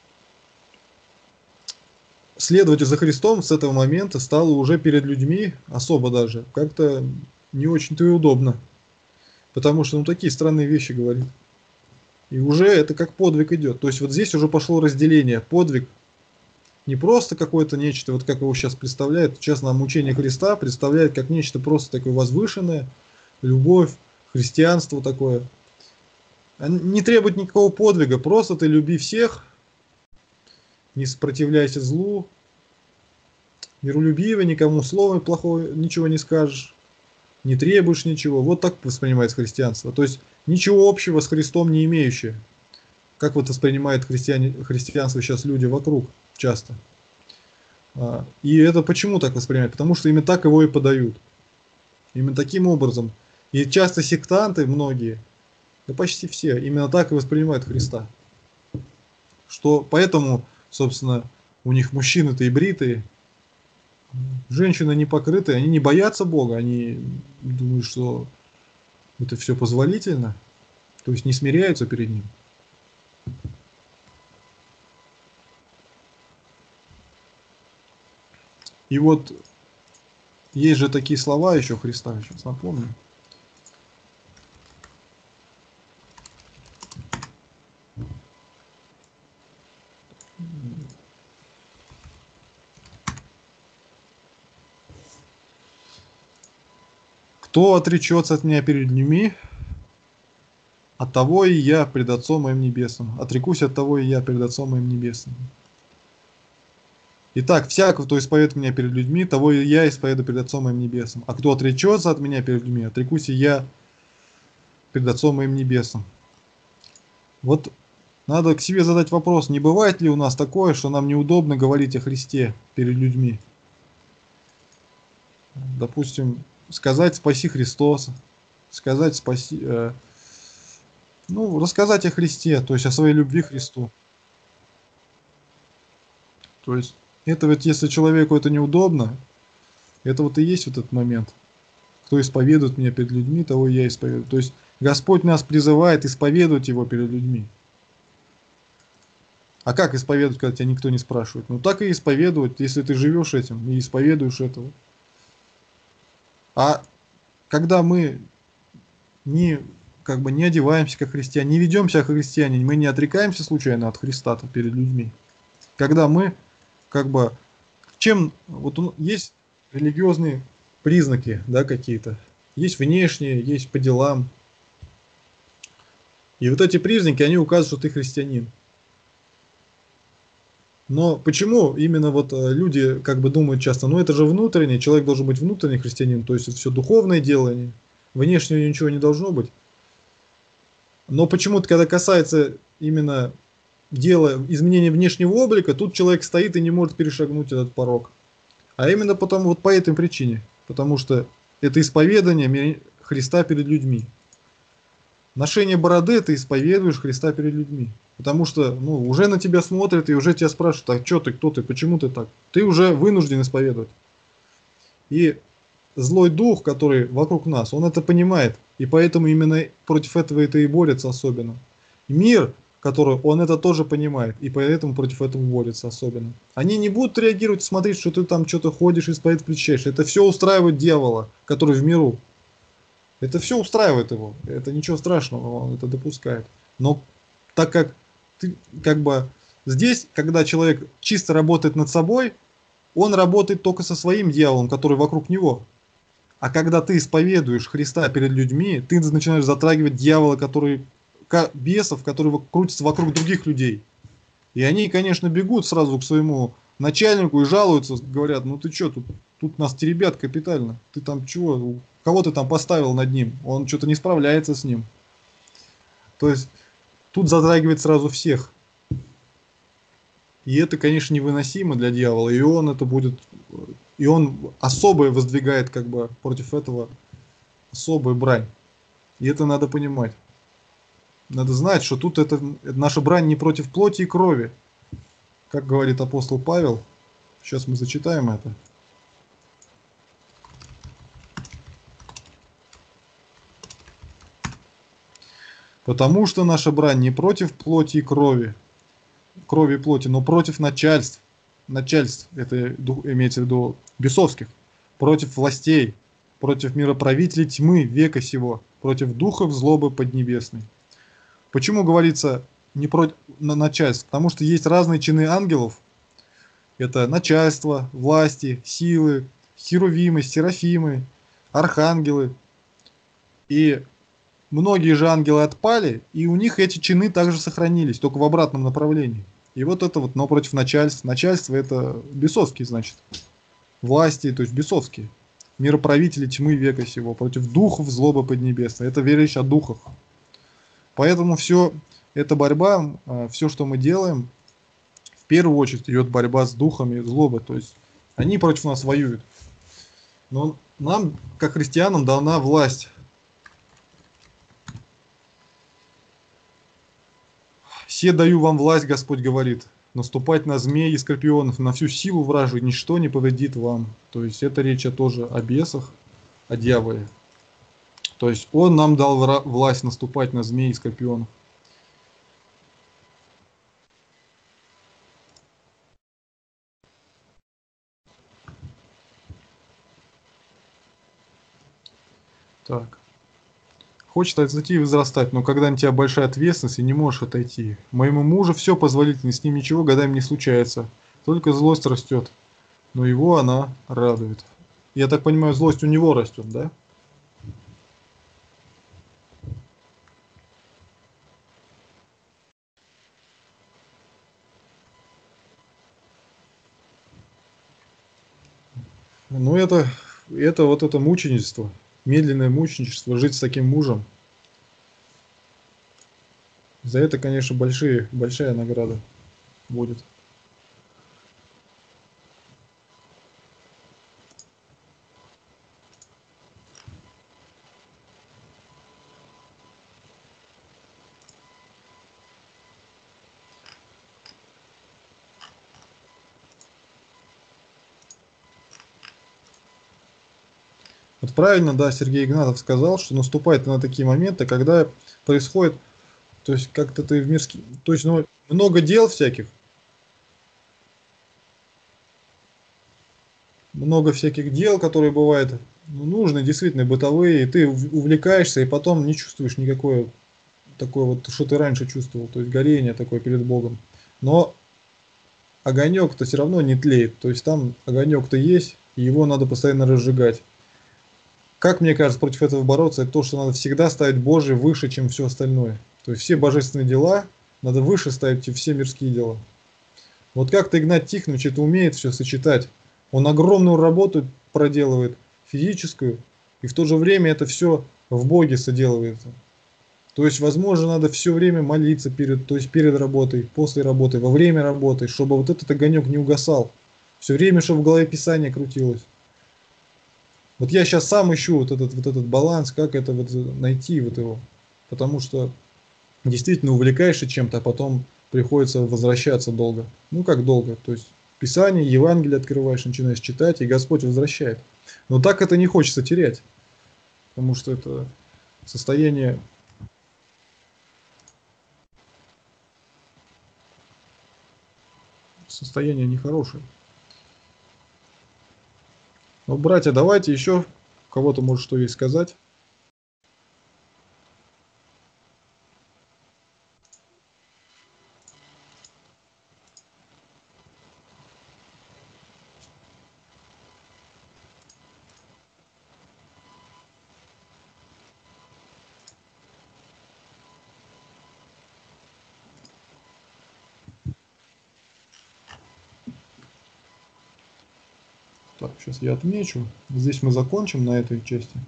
следовать за Христом с этого момента стало уже перед людьми, особо даже, как-то не очень-то и удобно. Потому что, ну, такие странные вещи говорит. И уже это как подвиг идет. То есть вот здесь уже пошло разделение. Подвиг не просто какое-то нечто, вот как его сейчас представляют, сейчас нам учение Христа представляет как нечто просто такое возвышенное, любовь, христианство такое. Не требует никакого подвига, просто ты люби всех, не сопротивляйся злу, миролюбивый, никому слова плохого ничего не скажешь, не требуешь ничего. Вот так воспринимается христианство. То есть ничего общего с Христом не имеющее. Как вот воспринимает христиане, христианство сейчас люди вокруг часто. И это почему так воспринимают? Потому что именно так его и подают. Именно таким образом. И часто сектанты многие, да почти все, именно так и воспринимают Христа. Что поэтому, собственно, у них мужчины-то и бритые, женщины не покрытые, они не боятся Бога, они думают, что это все позволительно, то есть не смиряются перед Ним. И вот есть же такие слова еще Христа, я сейчас напомню. Кто отречется от меня перед людьми, от того и я пред Отцом моим небесным. Отрекусь от того и я пред Отцом моим небесным. Итак, всякого, кто исповедует меня перед людьми, того и я исповедую пред Отцом моим небесным. А кто отречется от меня перед людьми, отрекусь и я пред Отцом моим небесным. Вот надо к себе задать вопрос, не бывает ли у нас такое, что нам неудобно говорить о Христе перед людьми? Допустим, сказать «спаси Христос», сказать «спаси», э, ну, рассказать о Христе, то есть о своей любви к Христу. То есть это вот если человеку это неудобно, это вот и есть вот этот момент. Кто исповедует меня перед людьми, того и я исповедую. То есть Господь нас призывает исповедовать Его перед людьми. А как исповедовать, когда тебя никто не спрашивает? Ну так и исповедовать, если ты живешь этим и исповедуешь этого. А когда мы не, как бы не одеваемся как христиане, не ведем себя как христиане, мы не отрекаемся случайно от Христа перед людьми. Когда мы, как бы, чем, вот есть религиозные признаки, да, какие-то, есть внешние, есть по делам. И вот эти признаки, они указывают, что ты христианин. Но почему именно вот люди как бы думают часто, ну это же внутренний, человек должен быть внутренний христианин, то есть это все духовное делание, внешнего ничего не должно быть. Но почему-то, когда касается именно дела изменения внешнего облика, тут человек стоит и не может перешагнуть этот порог. А именно потому, вот по этой причине, потому что это исповедание Христа перед людьми. Ношение бороды ты исповедуешь Христа перед людьми. Потому что ну, уже на тебя смотрят и уже тебя спрашивают, а что ты, кто ты, почему ты так? Ты уже вынужден исповедовать. И злой дух, который вокруг нас, он это понимает. И поэтому именно против этого это и борется особенно. Мир, который, он это тоже понимает. И поэтому против этого борется особенно. Они не будут реагировать, смотреть, что ты там что-то ходишь, исповедь включаешь. Это все устраивает дьявола, который в миру. Это все устраивает его. Это ничего страшного, он это допускает. Но так как ты, как бы, здесь, когда человек чисто работает над собой, он работает только со своим дьяволом, который вокруг него. А когда ты исповедуешь Христа перед людьми, ты начинаешь затрагивать дьявола, который, бесов, которые крутятся вокруг других людей. И они, конечно, бегут сразу к своему начальнику и жалуются, говорят, ну ты что, тут, тут нас теребят капитально. Ты там чего, кого ты там поставил над ним? Он что-то не справляется с ним. То есть тут затрагивает сразу всех. И это, конечно, невыносимо для дьявола. И он это будет... И он особое воздвигает как бы против этого особую брань. И это надо понимать. Надо знать, что тут это, это наша брань не против плоти и крови. Как говорит апостол Павел. Сейчас мы зачитаем это. Потому что наша брань не против плоти и крови, крови и плоти, но против начальств. Начальств, это имеется в виду бесовских, против властей, против мироправителей тьмы века сего, против духов злобы поднебесной. Почему говорится не против начальств? Потому что есть разные чины ангелов. Это начальство, власти, силы, херувимы, серафимы, архангелы. И многие же ангелы отпали, и у них эти чины также сохранились, только в обратном направлении. И вот это вот, но против начальств. Начальство это бесовские, значит. Власти, то есть бесовские. Мироправители тьмы века сего, против духов злобы поднебесной. Это речь о духах. Поэтому все, эта борьба, все, что мы делаем, в первую очередь идет борьба с духами злобы. То есть они против нас воюют. Но нам, как христианам, дана власть. «Се даю вам власть, Господь говорит, наступать на змей и скорпионов, на всю силу вражью, ничто не повредит вам». То есть это речь тоже о бесах, о дьяволе. То есть он нам дал власть наступать на змей и скорпионов. Так. Хочет отойти и возрастать, но когда на тебя большая ответственность и не можешь отойти. Моему мужу все позволительно, с ним ничего годами не случается. Только злость растет, но его она радует. Я так понимаю, злость у него растет, да? Ну это, это вот это мученичество, медленное мученичество, жить с таким мужем. За это, конечно, большие, большая награда будет. Вот правильно, да, Сергей Игнатов сказал, что наступает на такие моменты, когда происходит, то есть как-то ты в мирский, то есть ну, много дел всяких, много всяких дел, которые бывают ну, нужны, действительно бытовые, и ты увлекаешься, и потом не чувствуешь никакое такое вот, что ты раньше чувствовал, то есть горение такое перед Богом. Но огонек-то все равно не тлеет, то есть там огонек-то есть, и его надо постоянно разжигать. Как мне кажется, против этого бороться, это то, что надо всегда ставить Божие выше, чем все остальное. То есть все божественные дела надо выше ставить, чем все мирские дела. Вот как-то Игнат Тихонович это умеет все сочетать. Он огромную работу проделывает, физическую, и в то же время это все в Боге соделывается. То есть, возможно, надо все время молиться перед, то есть перед работой, после работы, во время работы, чтобы вот этот огонек не угасал. Все время, чтобы в голове Писание крутилось. Вот я сейчас сам ищу вот этот, вот этот баланс, как это вот найти вот его. Потому что действительно увлекаешься чем-то, а потом приходится возвращаться долго. Ну как долго? То есть Писание, Евангелие открываешь, начинаешь читать, и Господь возвращает. Но так это не хочется терять. Потому что это состояние... Состояние нехорошее. Ну, братья, давайте еще у кого-то может что есть сказать. Так, сейчас я отмечу. Здесь мы закончим на этой части.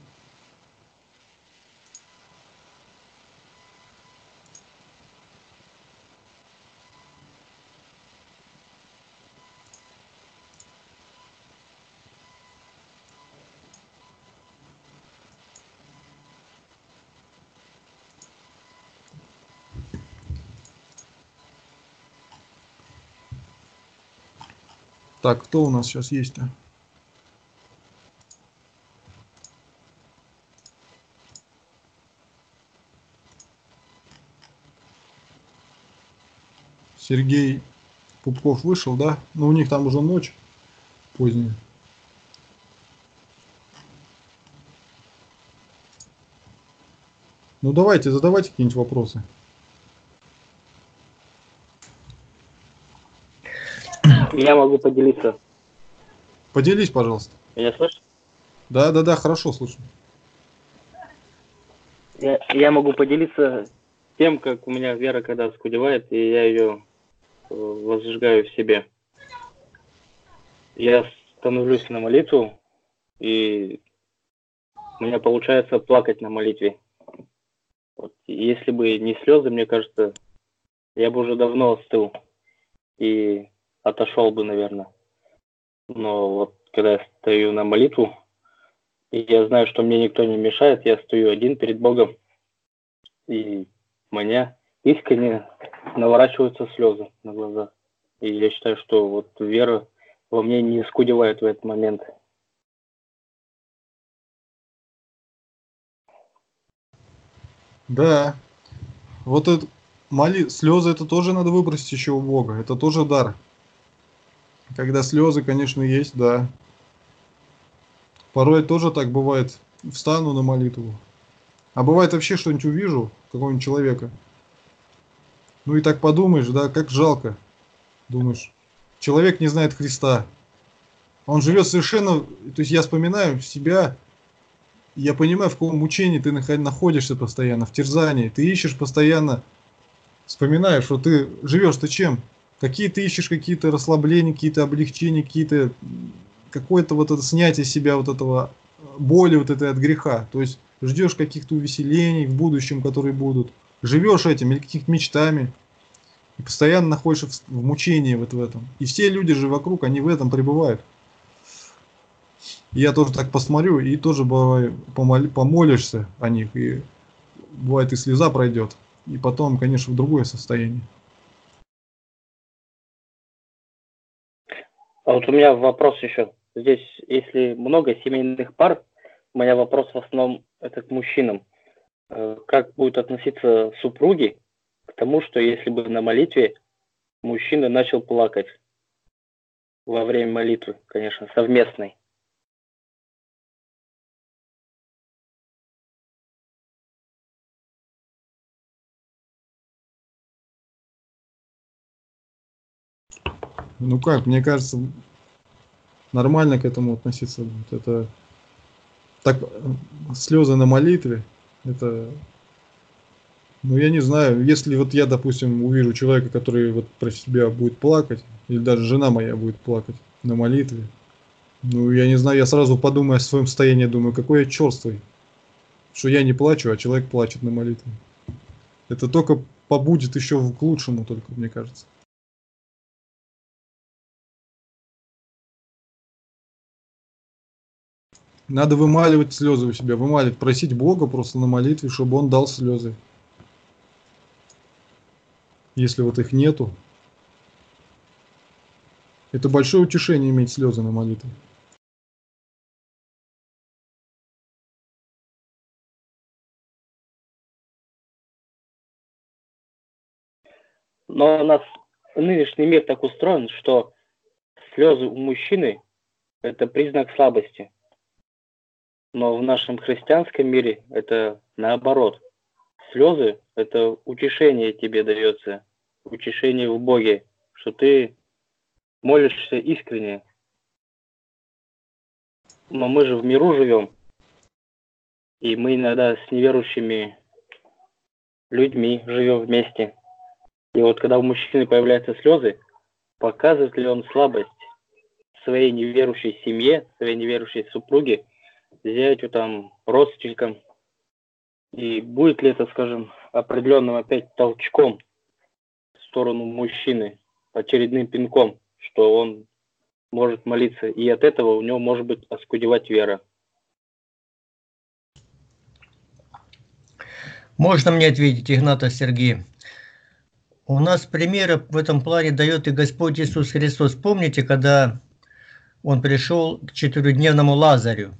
Так, кто у нас сейчас есть-то? Сергей Пупков вышел, да? Ну, у них там уже ночь поздняя. Ну, давайте, задавайте какие-нибудь вопросы. Я могу поделиться. Поделись, пожалуйста. Меня слышишь? Да, да, да, хорошо слышно. Я, я могу поделиться тем, как у меня вера когда оскудевает, и я ее э, возжигаю в себе. Я становлюсь на молитву, и у меня получается плакать на молитве. Вот. Если бы не слезы, мне кажется, я бы уже давно остыл и отошел бы, наверное. Но вот когда я стою на молитву, и я знаю, что мне никто не мешает, я стою один перед Богом, и у меня искренне наворачиваются слезы на глаза. И я считаю, что вот вера во мне не скудевает в этот момент. Да. Вот это моли... слезы это тоже надо выбросить еще у Бога. Это тоже дар. Когда слезы, конечно, есть, да. Порой тоже так бывает. Встану на молитву. А бывает вообще что-нибудь увижу, какого-нибудь человека. Ну и так подумаешь, да, как жалко. Думаешь, человек не знает Христа. Он живет совершенно... То есть я вспоминаю себя, я понимаю, в каком мучении ты находишься постоянно, в терзании. Ты ищешь постоянно, вспоминаешь, что ты живешь-то чем? Какие ты ищешь какие-то расслабления, какие-то облегчения, какие-то... Какое-то вот это снятие себя вот этого боли вот этой от греха. То есть ждешь каких-то увеселений в будущем, которые будут. Живешь этим или каких-то мечтами. И постоянно находишься в, в мучении вот в этом. И все люди же вокруг, они в этом пребывают. И я тоже так посмотрю, и тоже бывает, помоли, помолишься о них. И бывает и слеза пройдет. И потом, конечно, в другое состояние. А вот у меня вопрос еще. Здесь, если много семейных пар, у меня вопрос в основном это к мужчинам. Как будут относиться супруги к тому, что если бы на молитве мужчина начал плакать во время молитвы, конечно, совместной? Ну как, мне кажется, нормально к этому относиться будет. Это так, слезы на молитве, это, ну я не знаю, если вот я, допустим, увижу человека, который вот про себя будет плакать, или даже жена моя будет плакать на молитве, ну я не знаю, я сразу подумаю о своем состоянии, думаю, какой я черствый, что я не плачу, а человек плачет на молитве. Это только побудет еще к лучшему, только, мне кажется. Надо вымаливать слезы у себя, вымаливать, просить Бога просто на молитве, чтобы Он дал слезы. Если вот их нету. Это большое утешение иметь слезы на молитве. Но у нас нынешний мир так устроен, что слезы у мужчины – это признак слабости. Но в нашем христианском мире это наоборот. Слезы – это утешение тебе дается, утешение в Боге, что ты молишься искренне. Но мы же в миру живем, и мы иногда с неверующими людьми живем вместе. И вот когда у мужчины появляются слезы, показывает ли он слабость своей неверующей семье, своей неверующей супруге, зятю, там, родственникам, и будет ли это, скажем, определенным опять толчком в сторону мужчины, очередным пинком, что он может молиться, и от этого у него может быть оскудевать вера. Можно мне ответить, Игнатов Сергей? У нас примеры в этом плане дает и Господь Иисус Христос. Помните, когда он пришел к четырехдневному Лазарю.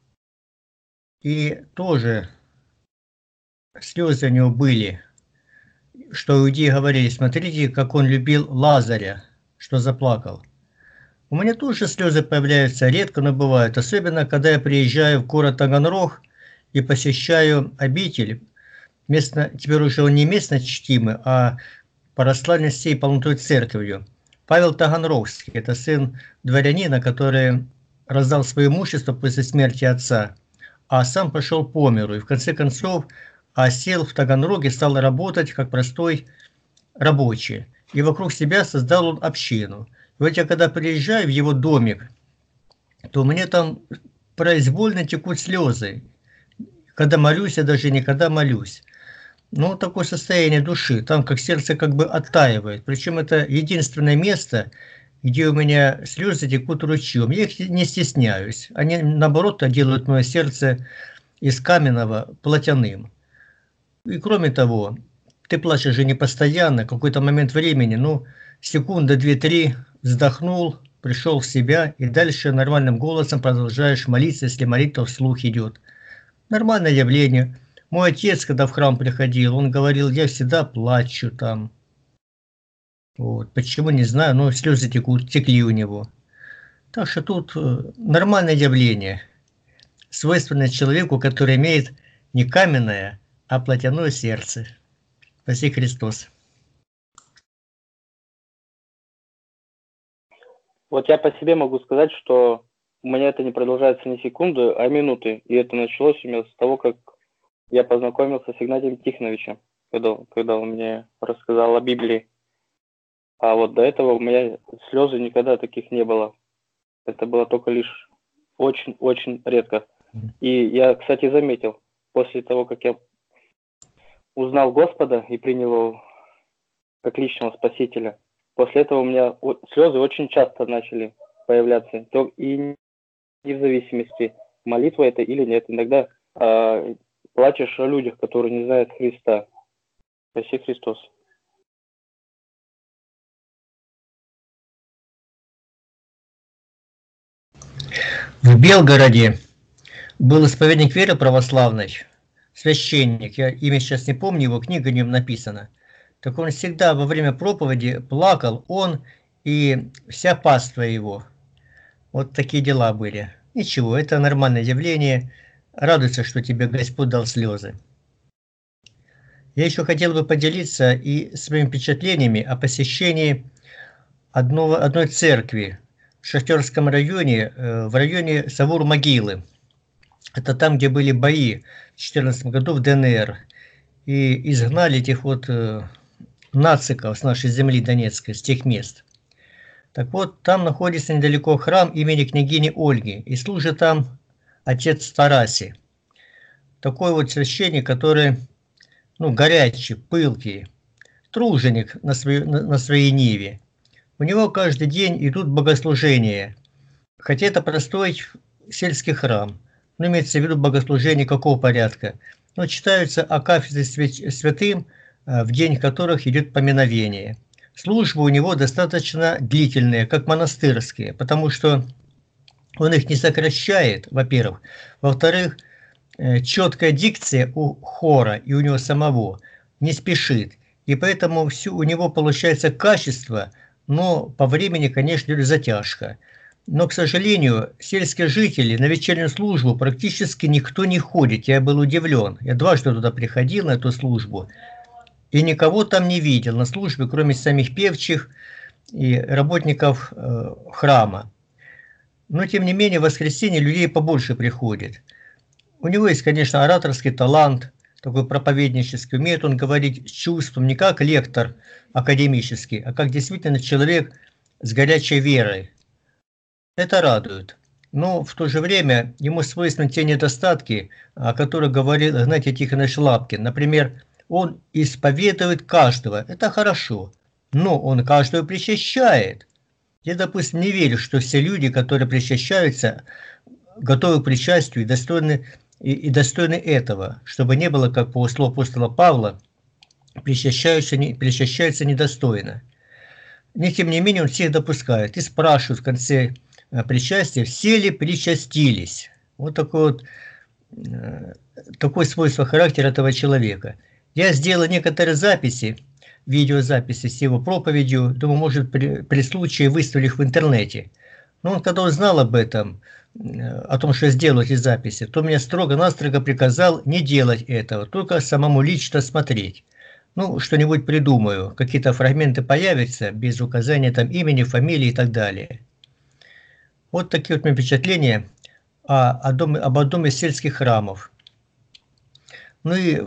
И тоже слезы у него были, что иудеи говорили: смотрите, как он любил Лазаря, что заплакал. У меня тоже слезы появляются, редко, но бывают. Особенно, когда я приезжаю в город Таганрог и посещаю обитель. Местно, теперь уже он не местно чтимый, а православной всей полнотой церковью. Павел Таганрогский, это сын дворянина, который раздал свое имущество после смерти отца, а сам пошел по миру. И в конце концов осел в Таганроге, стал работать как простой рабочий. И вокруг себя создал он общину. И вот я когда приезжаю в его домик, то мне там произвольно текут слезы. Когда молюсь, я даже никогда молюсь. Ну, такое состояние души, там как сердце как бы оттаивает. Причем это единственное место, где у меня слезы текут ручьем. Я их не стесняюсь. Они, наоборот, делают мое сердце из каменного плотяным. И кроме того, ты плачешь же не постоянно, какой-то момент времени, ну, секунда, две-три, вздохнул, пришел в себя, и дальше нормальным голосом продолжаешь молиться, если молитва вслух идет. Нормальное явление. Мой отец, когда в храм приходил, он говорил: я всегда плачу там. Вот. Почему, не знаю, но слезы текут, текли у него. Так что тут нормальное явление, свойственное человеку, который имеет не каменное, а плотяное сердце. Спаси Христос. Вот я по себе могу сказать, что у меня это не продолжается не секунды, а минуты. И это началось у меня с того, как я познакомился с Игнатием Тихоновичем, когда, когда он мне рассказал о Библии. А вот до этого у меня слезы никогда таких не было. Это было только лишь очень-очень редко. И я, кстати, заметил, после того, как я узнал Господа и принял его как личного спасителя, после этого у меня слезы очень часто начали появляться. То и не в зависимости, молитва это или нет. Иногда э, плачешь о людях, которые не знают Христа. Спаси Христос. В Белгороде был исповедник веры православной, священник, я имя сейчас не помню, его книга о нем написана. Так он всегда во время проповеди плакал, он и вся паства его. Вот такие дела были. Ничего, это нормальное явление. Радуйся, что тебе Господь дал слезы. Я еще хотел бы поделиться и своими впечатлениями о посещении одного, одной церкви в Шахтерском районе, в районе Савур-Могилы. Это там, где были бои в две тысячи четырнадцатом году в ДНР. И изгнали этих вот нациков с нашей земли Донецкой, с тех мест. Так вот, там находится недалеко храм имени княгини Ольги. И служит там отец Тараси. Такой вот священник, который, ну, горячий, пылкий, труженик на, свою, на, на своей ниве. У него каждый день идут богослужения. Хотя это простой сельский храм. Ну, имеется в виду богослужение какого порядка. Но читаются акафисты святым, в день которых идет поминовение. Службы у него достаточно длительные, как монастырские, потому что он их не сокращает, во-первых. Во-вторых, четкая дикция у хора и у него самого не спешит. И поэтому все у него получается качество, но по времени, конечно, идет затяжка. Но, к сожалению, сельские жители на вечернюю службу практически никто не ходит. Я был удивлен. Я дважды туда приходил, на эту службу, и никого там не видел на службе, кроме самих певчих и работников э, храма. Но, тем не менее, в воскресенье людей побольше приходит. У него есть, конечно, ораторский талант, такой проповеднический. Умеет он говорить с чувством, не как лектор академический, а как действительно человек с горячей верой. Это радует. Но в то же время ему свойственны те недостатки, о которых говорил Игнатий Тихонович Лапкин. Например, он исповедует каждого. Это хорошо. Но он каждого причащает. Я, допустим, не верю, что все люди, которые причащаются, готовы к причастию и достойны, и, и достойны этого. Чтобы не было, как по слову апостола Павла, причащаются, не, причащаются недостойно. Но, тем не менее, он всех допускает. И спрашивает в конце э, причастия, все ли причастились. Вот такой вот э, такое свойство характера этого человека. Я сделал некоторые записи, видеозаписи с его проповедью, думаю, может, при, при случае выставлю их в интернете. Но он, когда узнал об этом, о том, что я сделал эти записи, то меня строго-настрого приказал не делать этого, только самому лично смотреть. Ну, что-нибудь придумаю, какие-то фрагменты появятся, без указания там имени, фамилии и так далее. Вот такие вот мои впечатления о, о доме, об одном из сельских храмов. Ну и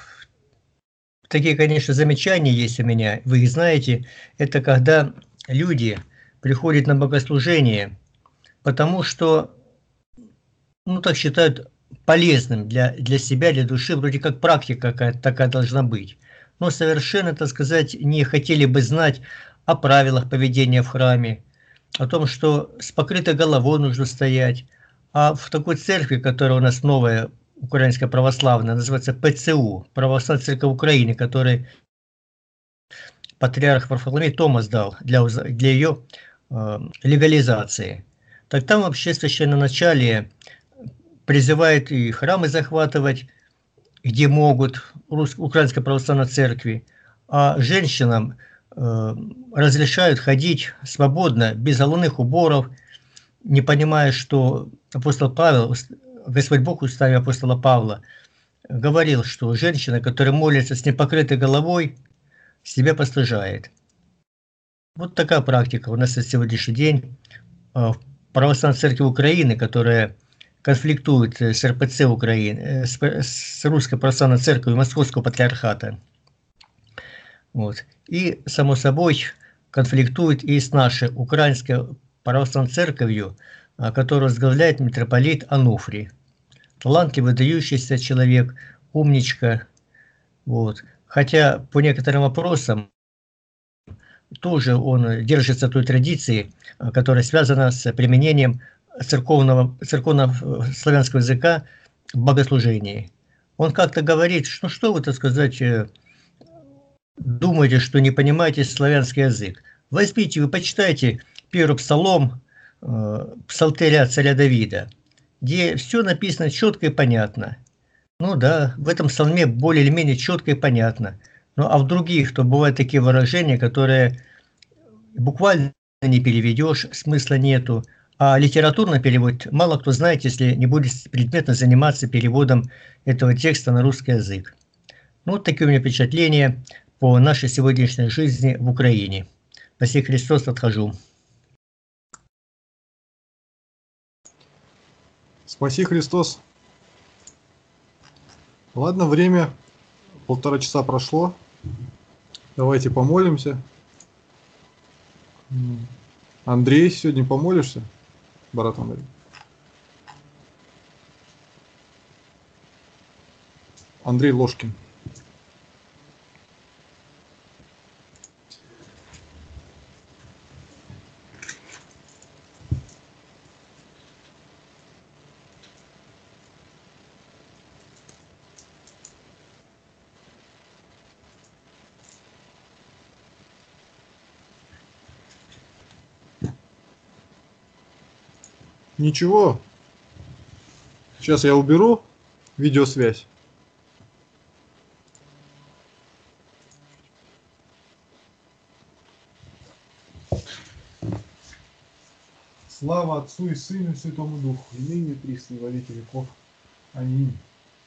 такие, конечно, замечания есть у меня, вы их знаете, это когда люди приходят на богослужение, потому что, ну, так считают полезным для, для себя, для души, вроде как практика какая-то такая должна быть. Но совершенно, так сказать, не хотели бы знать о правилах поведения в храме, о том, что с покрытой головой нужно стоять. А в такой церкви, которая у нас новая, украинская православная, называется ПЦУ, Православная Церковь Украины, которой патриарх Варфоломей Томас дал для, для ее э, легализации. Так там вообще священноначалие призывает и храмы захватывать, где могут, Украинской Православной Церкви, а женщинам э, разрешают ходить свободно, без головных уборов, не понимая, что апостол Павел, Господь Бог в уставе апостола Павла, говорил, что женщина, которая молится с непокрытой головой, себя постыжает. Вот такая практика у нас на сегодняшний день в Православной Церкви Украины, которая конфликтует с РПЦ Украины, с Русской Православной Церковью Московского Патриархата. Вот. И, само собой, конфликтует и с нашей Украинской Православной Церковью, которую возглавляет митрополит Ануфрий. Талантливый, выдающийся человек, умничка. Вот. Хотя по некоторым вопросам тоже он держится той традиции, которая связана с применением церковного, церковного славянского языка в богослужении. Он как-то говорит, что, что вы, так сказать, думаете, что не понимаете славянский язык. Возьмите, вы почитайте первый псалом псалтыря царя Давида, где все написано четко и понятно. Ну да, в этом псалме более или менее четко и понятно. Ну а в других, то бывают такие выражения, которые буквально не переведешь, смысла нету. А литературно перевод мало кто знает, если не будет предметно заниматься переводом этого текста на русский язык. Ну, вот такие у меня впечатления по нашей сегодняшней жизни в Украине. Спаси Христос, отхожу. Спаси Христос. Ладно, время полтора часа прошло. Давайте помолимся. Андрей, сегодня помолишься? Брат Андрей. Андрей Ложкин. Ничего. Сейчас я уберу видеосвязь. Слава Отцу и Сыну и Святому Духу, и ныне и присно во веки веков. Аминь.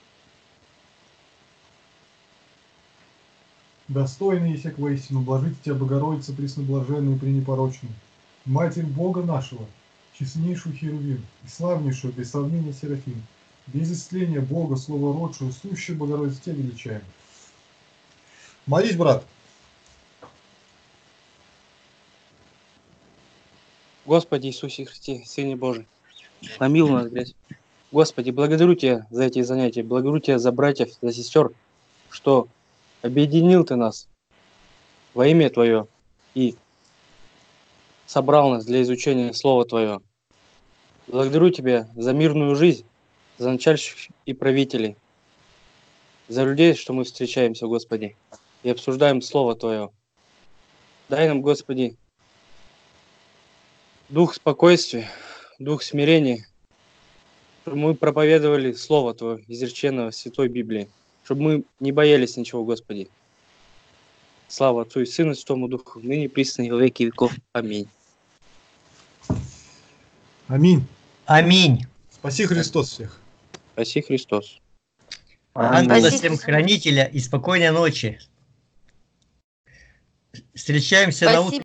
Достойный есек воистину, блажите тебя, Богородица, пресноблаженная и пренепорочная, Матерь Бога нашего, честнейшую Херувим и славнейшую без сравнения Серафим, без исцеления Бога, Слово родшую, сущую Богородицу тебя величаем. Молись, брат. Господи Иисусе Христе, Сыне Божий, помилуй нас, грязь. Господи, благодарю Тебя за эти занятия, благодарю Тебя за братьев, за сестер, что объединил Ты нас во имя Твое и собрал нас для изучения Слова Твоего. Благодарю Тебя за мирную жизнь, за начальщиков и правителей, за людей, что мы встречаемся, Господи, и обсуждаем Слово Твое. Дай нам, Господи, дух спокойствия, дух смирения, чтобы мы проповедовали Слово Твое, изреченное в Святой Библии, чтобы мы не боялись ничего, Господи. Слава Отцу и Сыну и Святому Духу, ныне присно и во веки веков. Аминь. Аминь. Аминь. Спаси Христос всех. Спаси Христос. Ангела Спасибо. всем хранителя и спокойной ночи. Встречаемся на Спасибо. утро.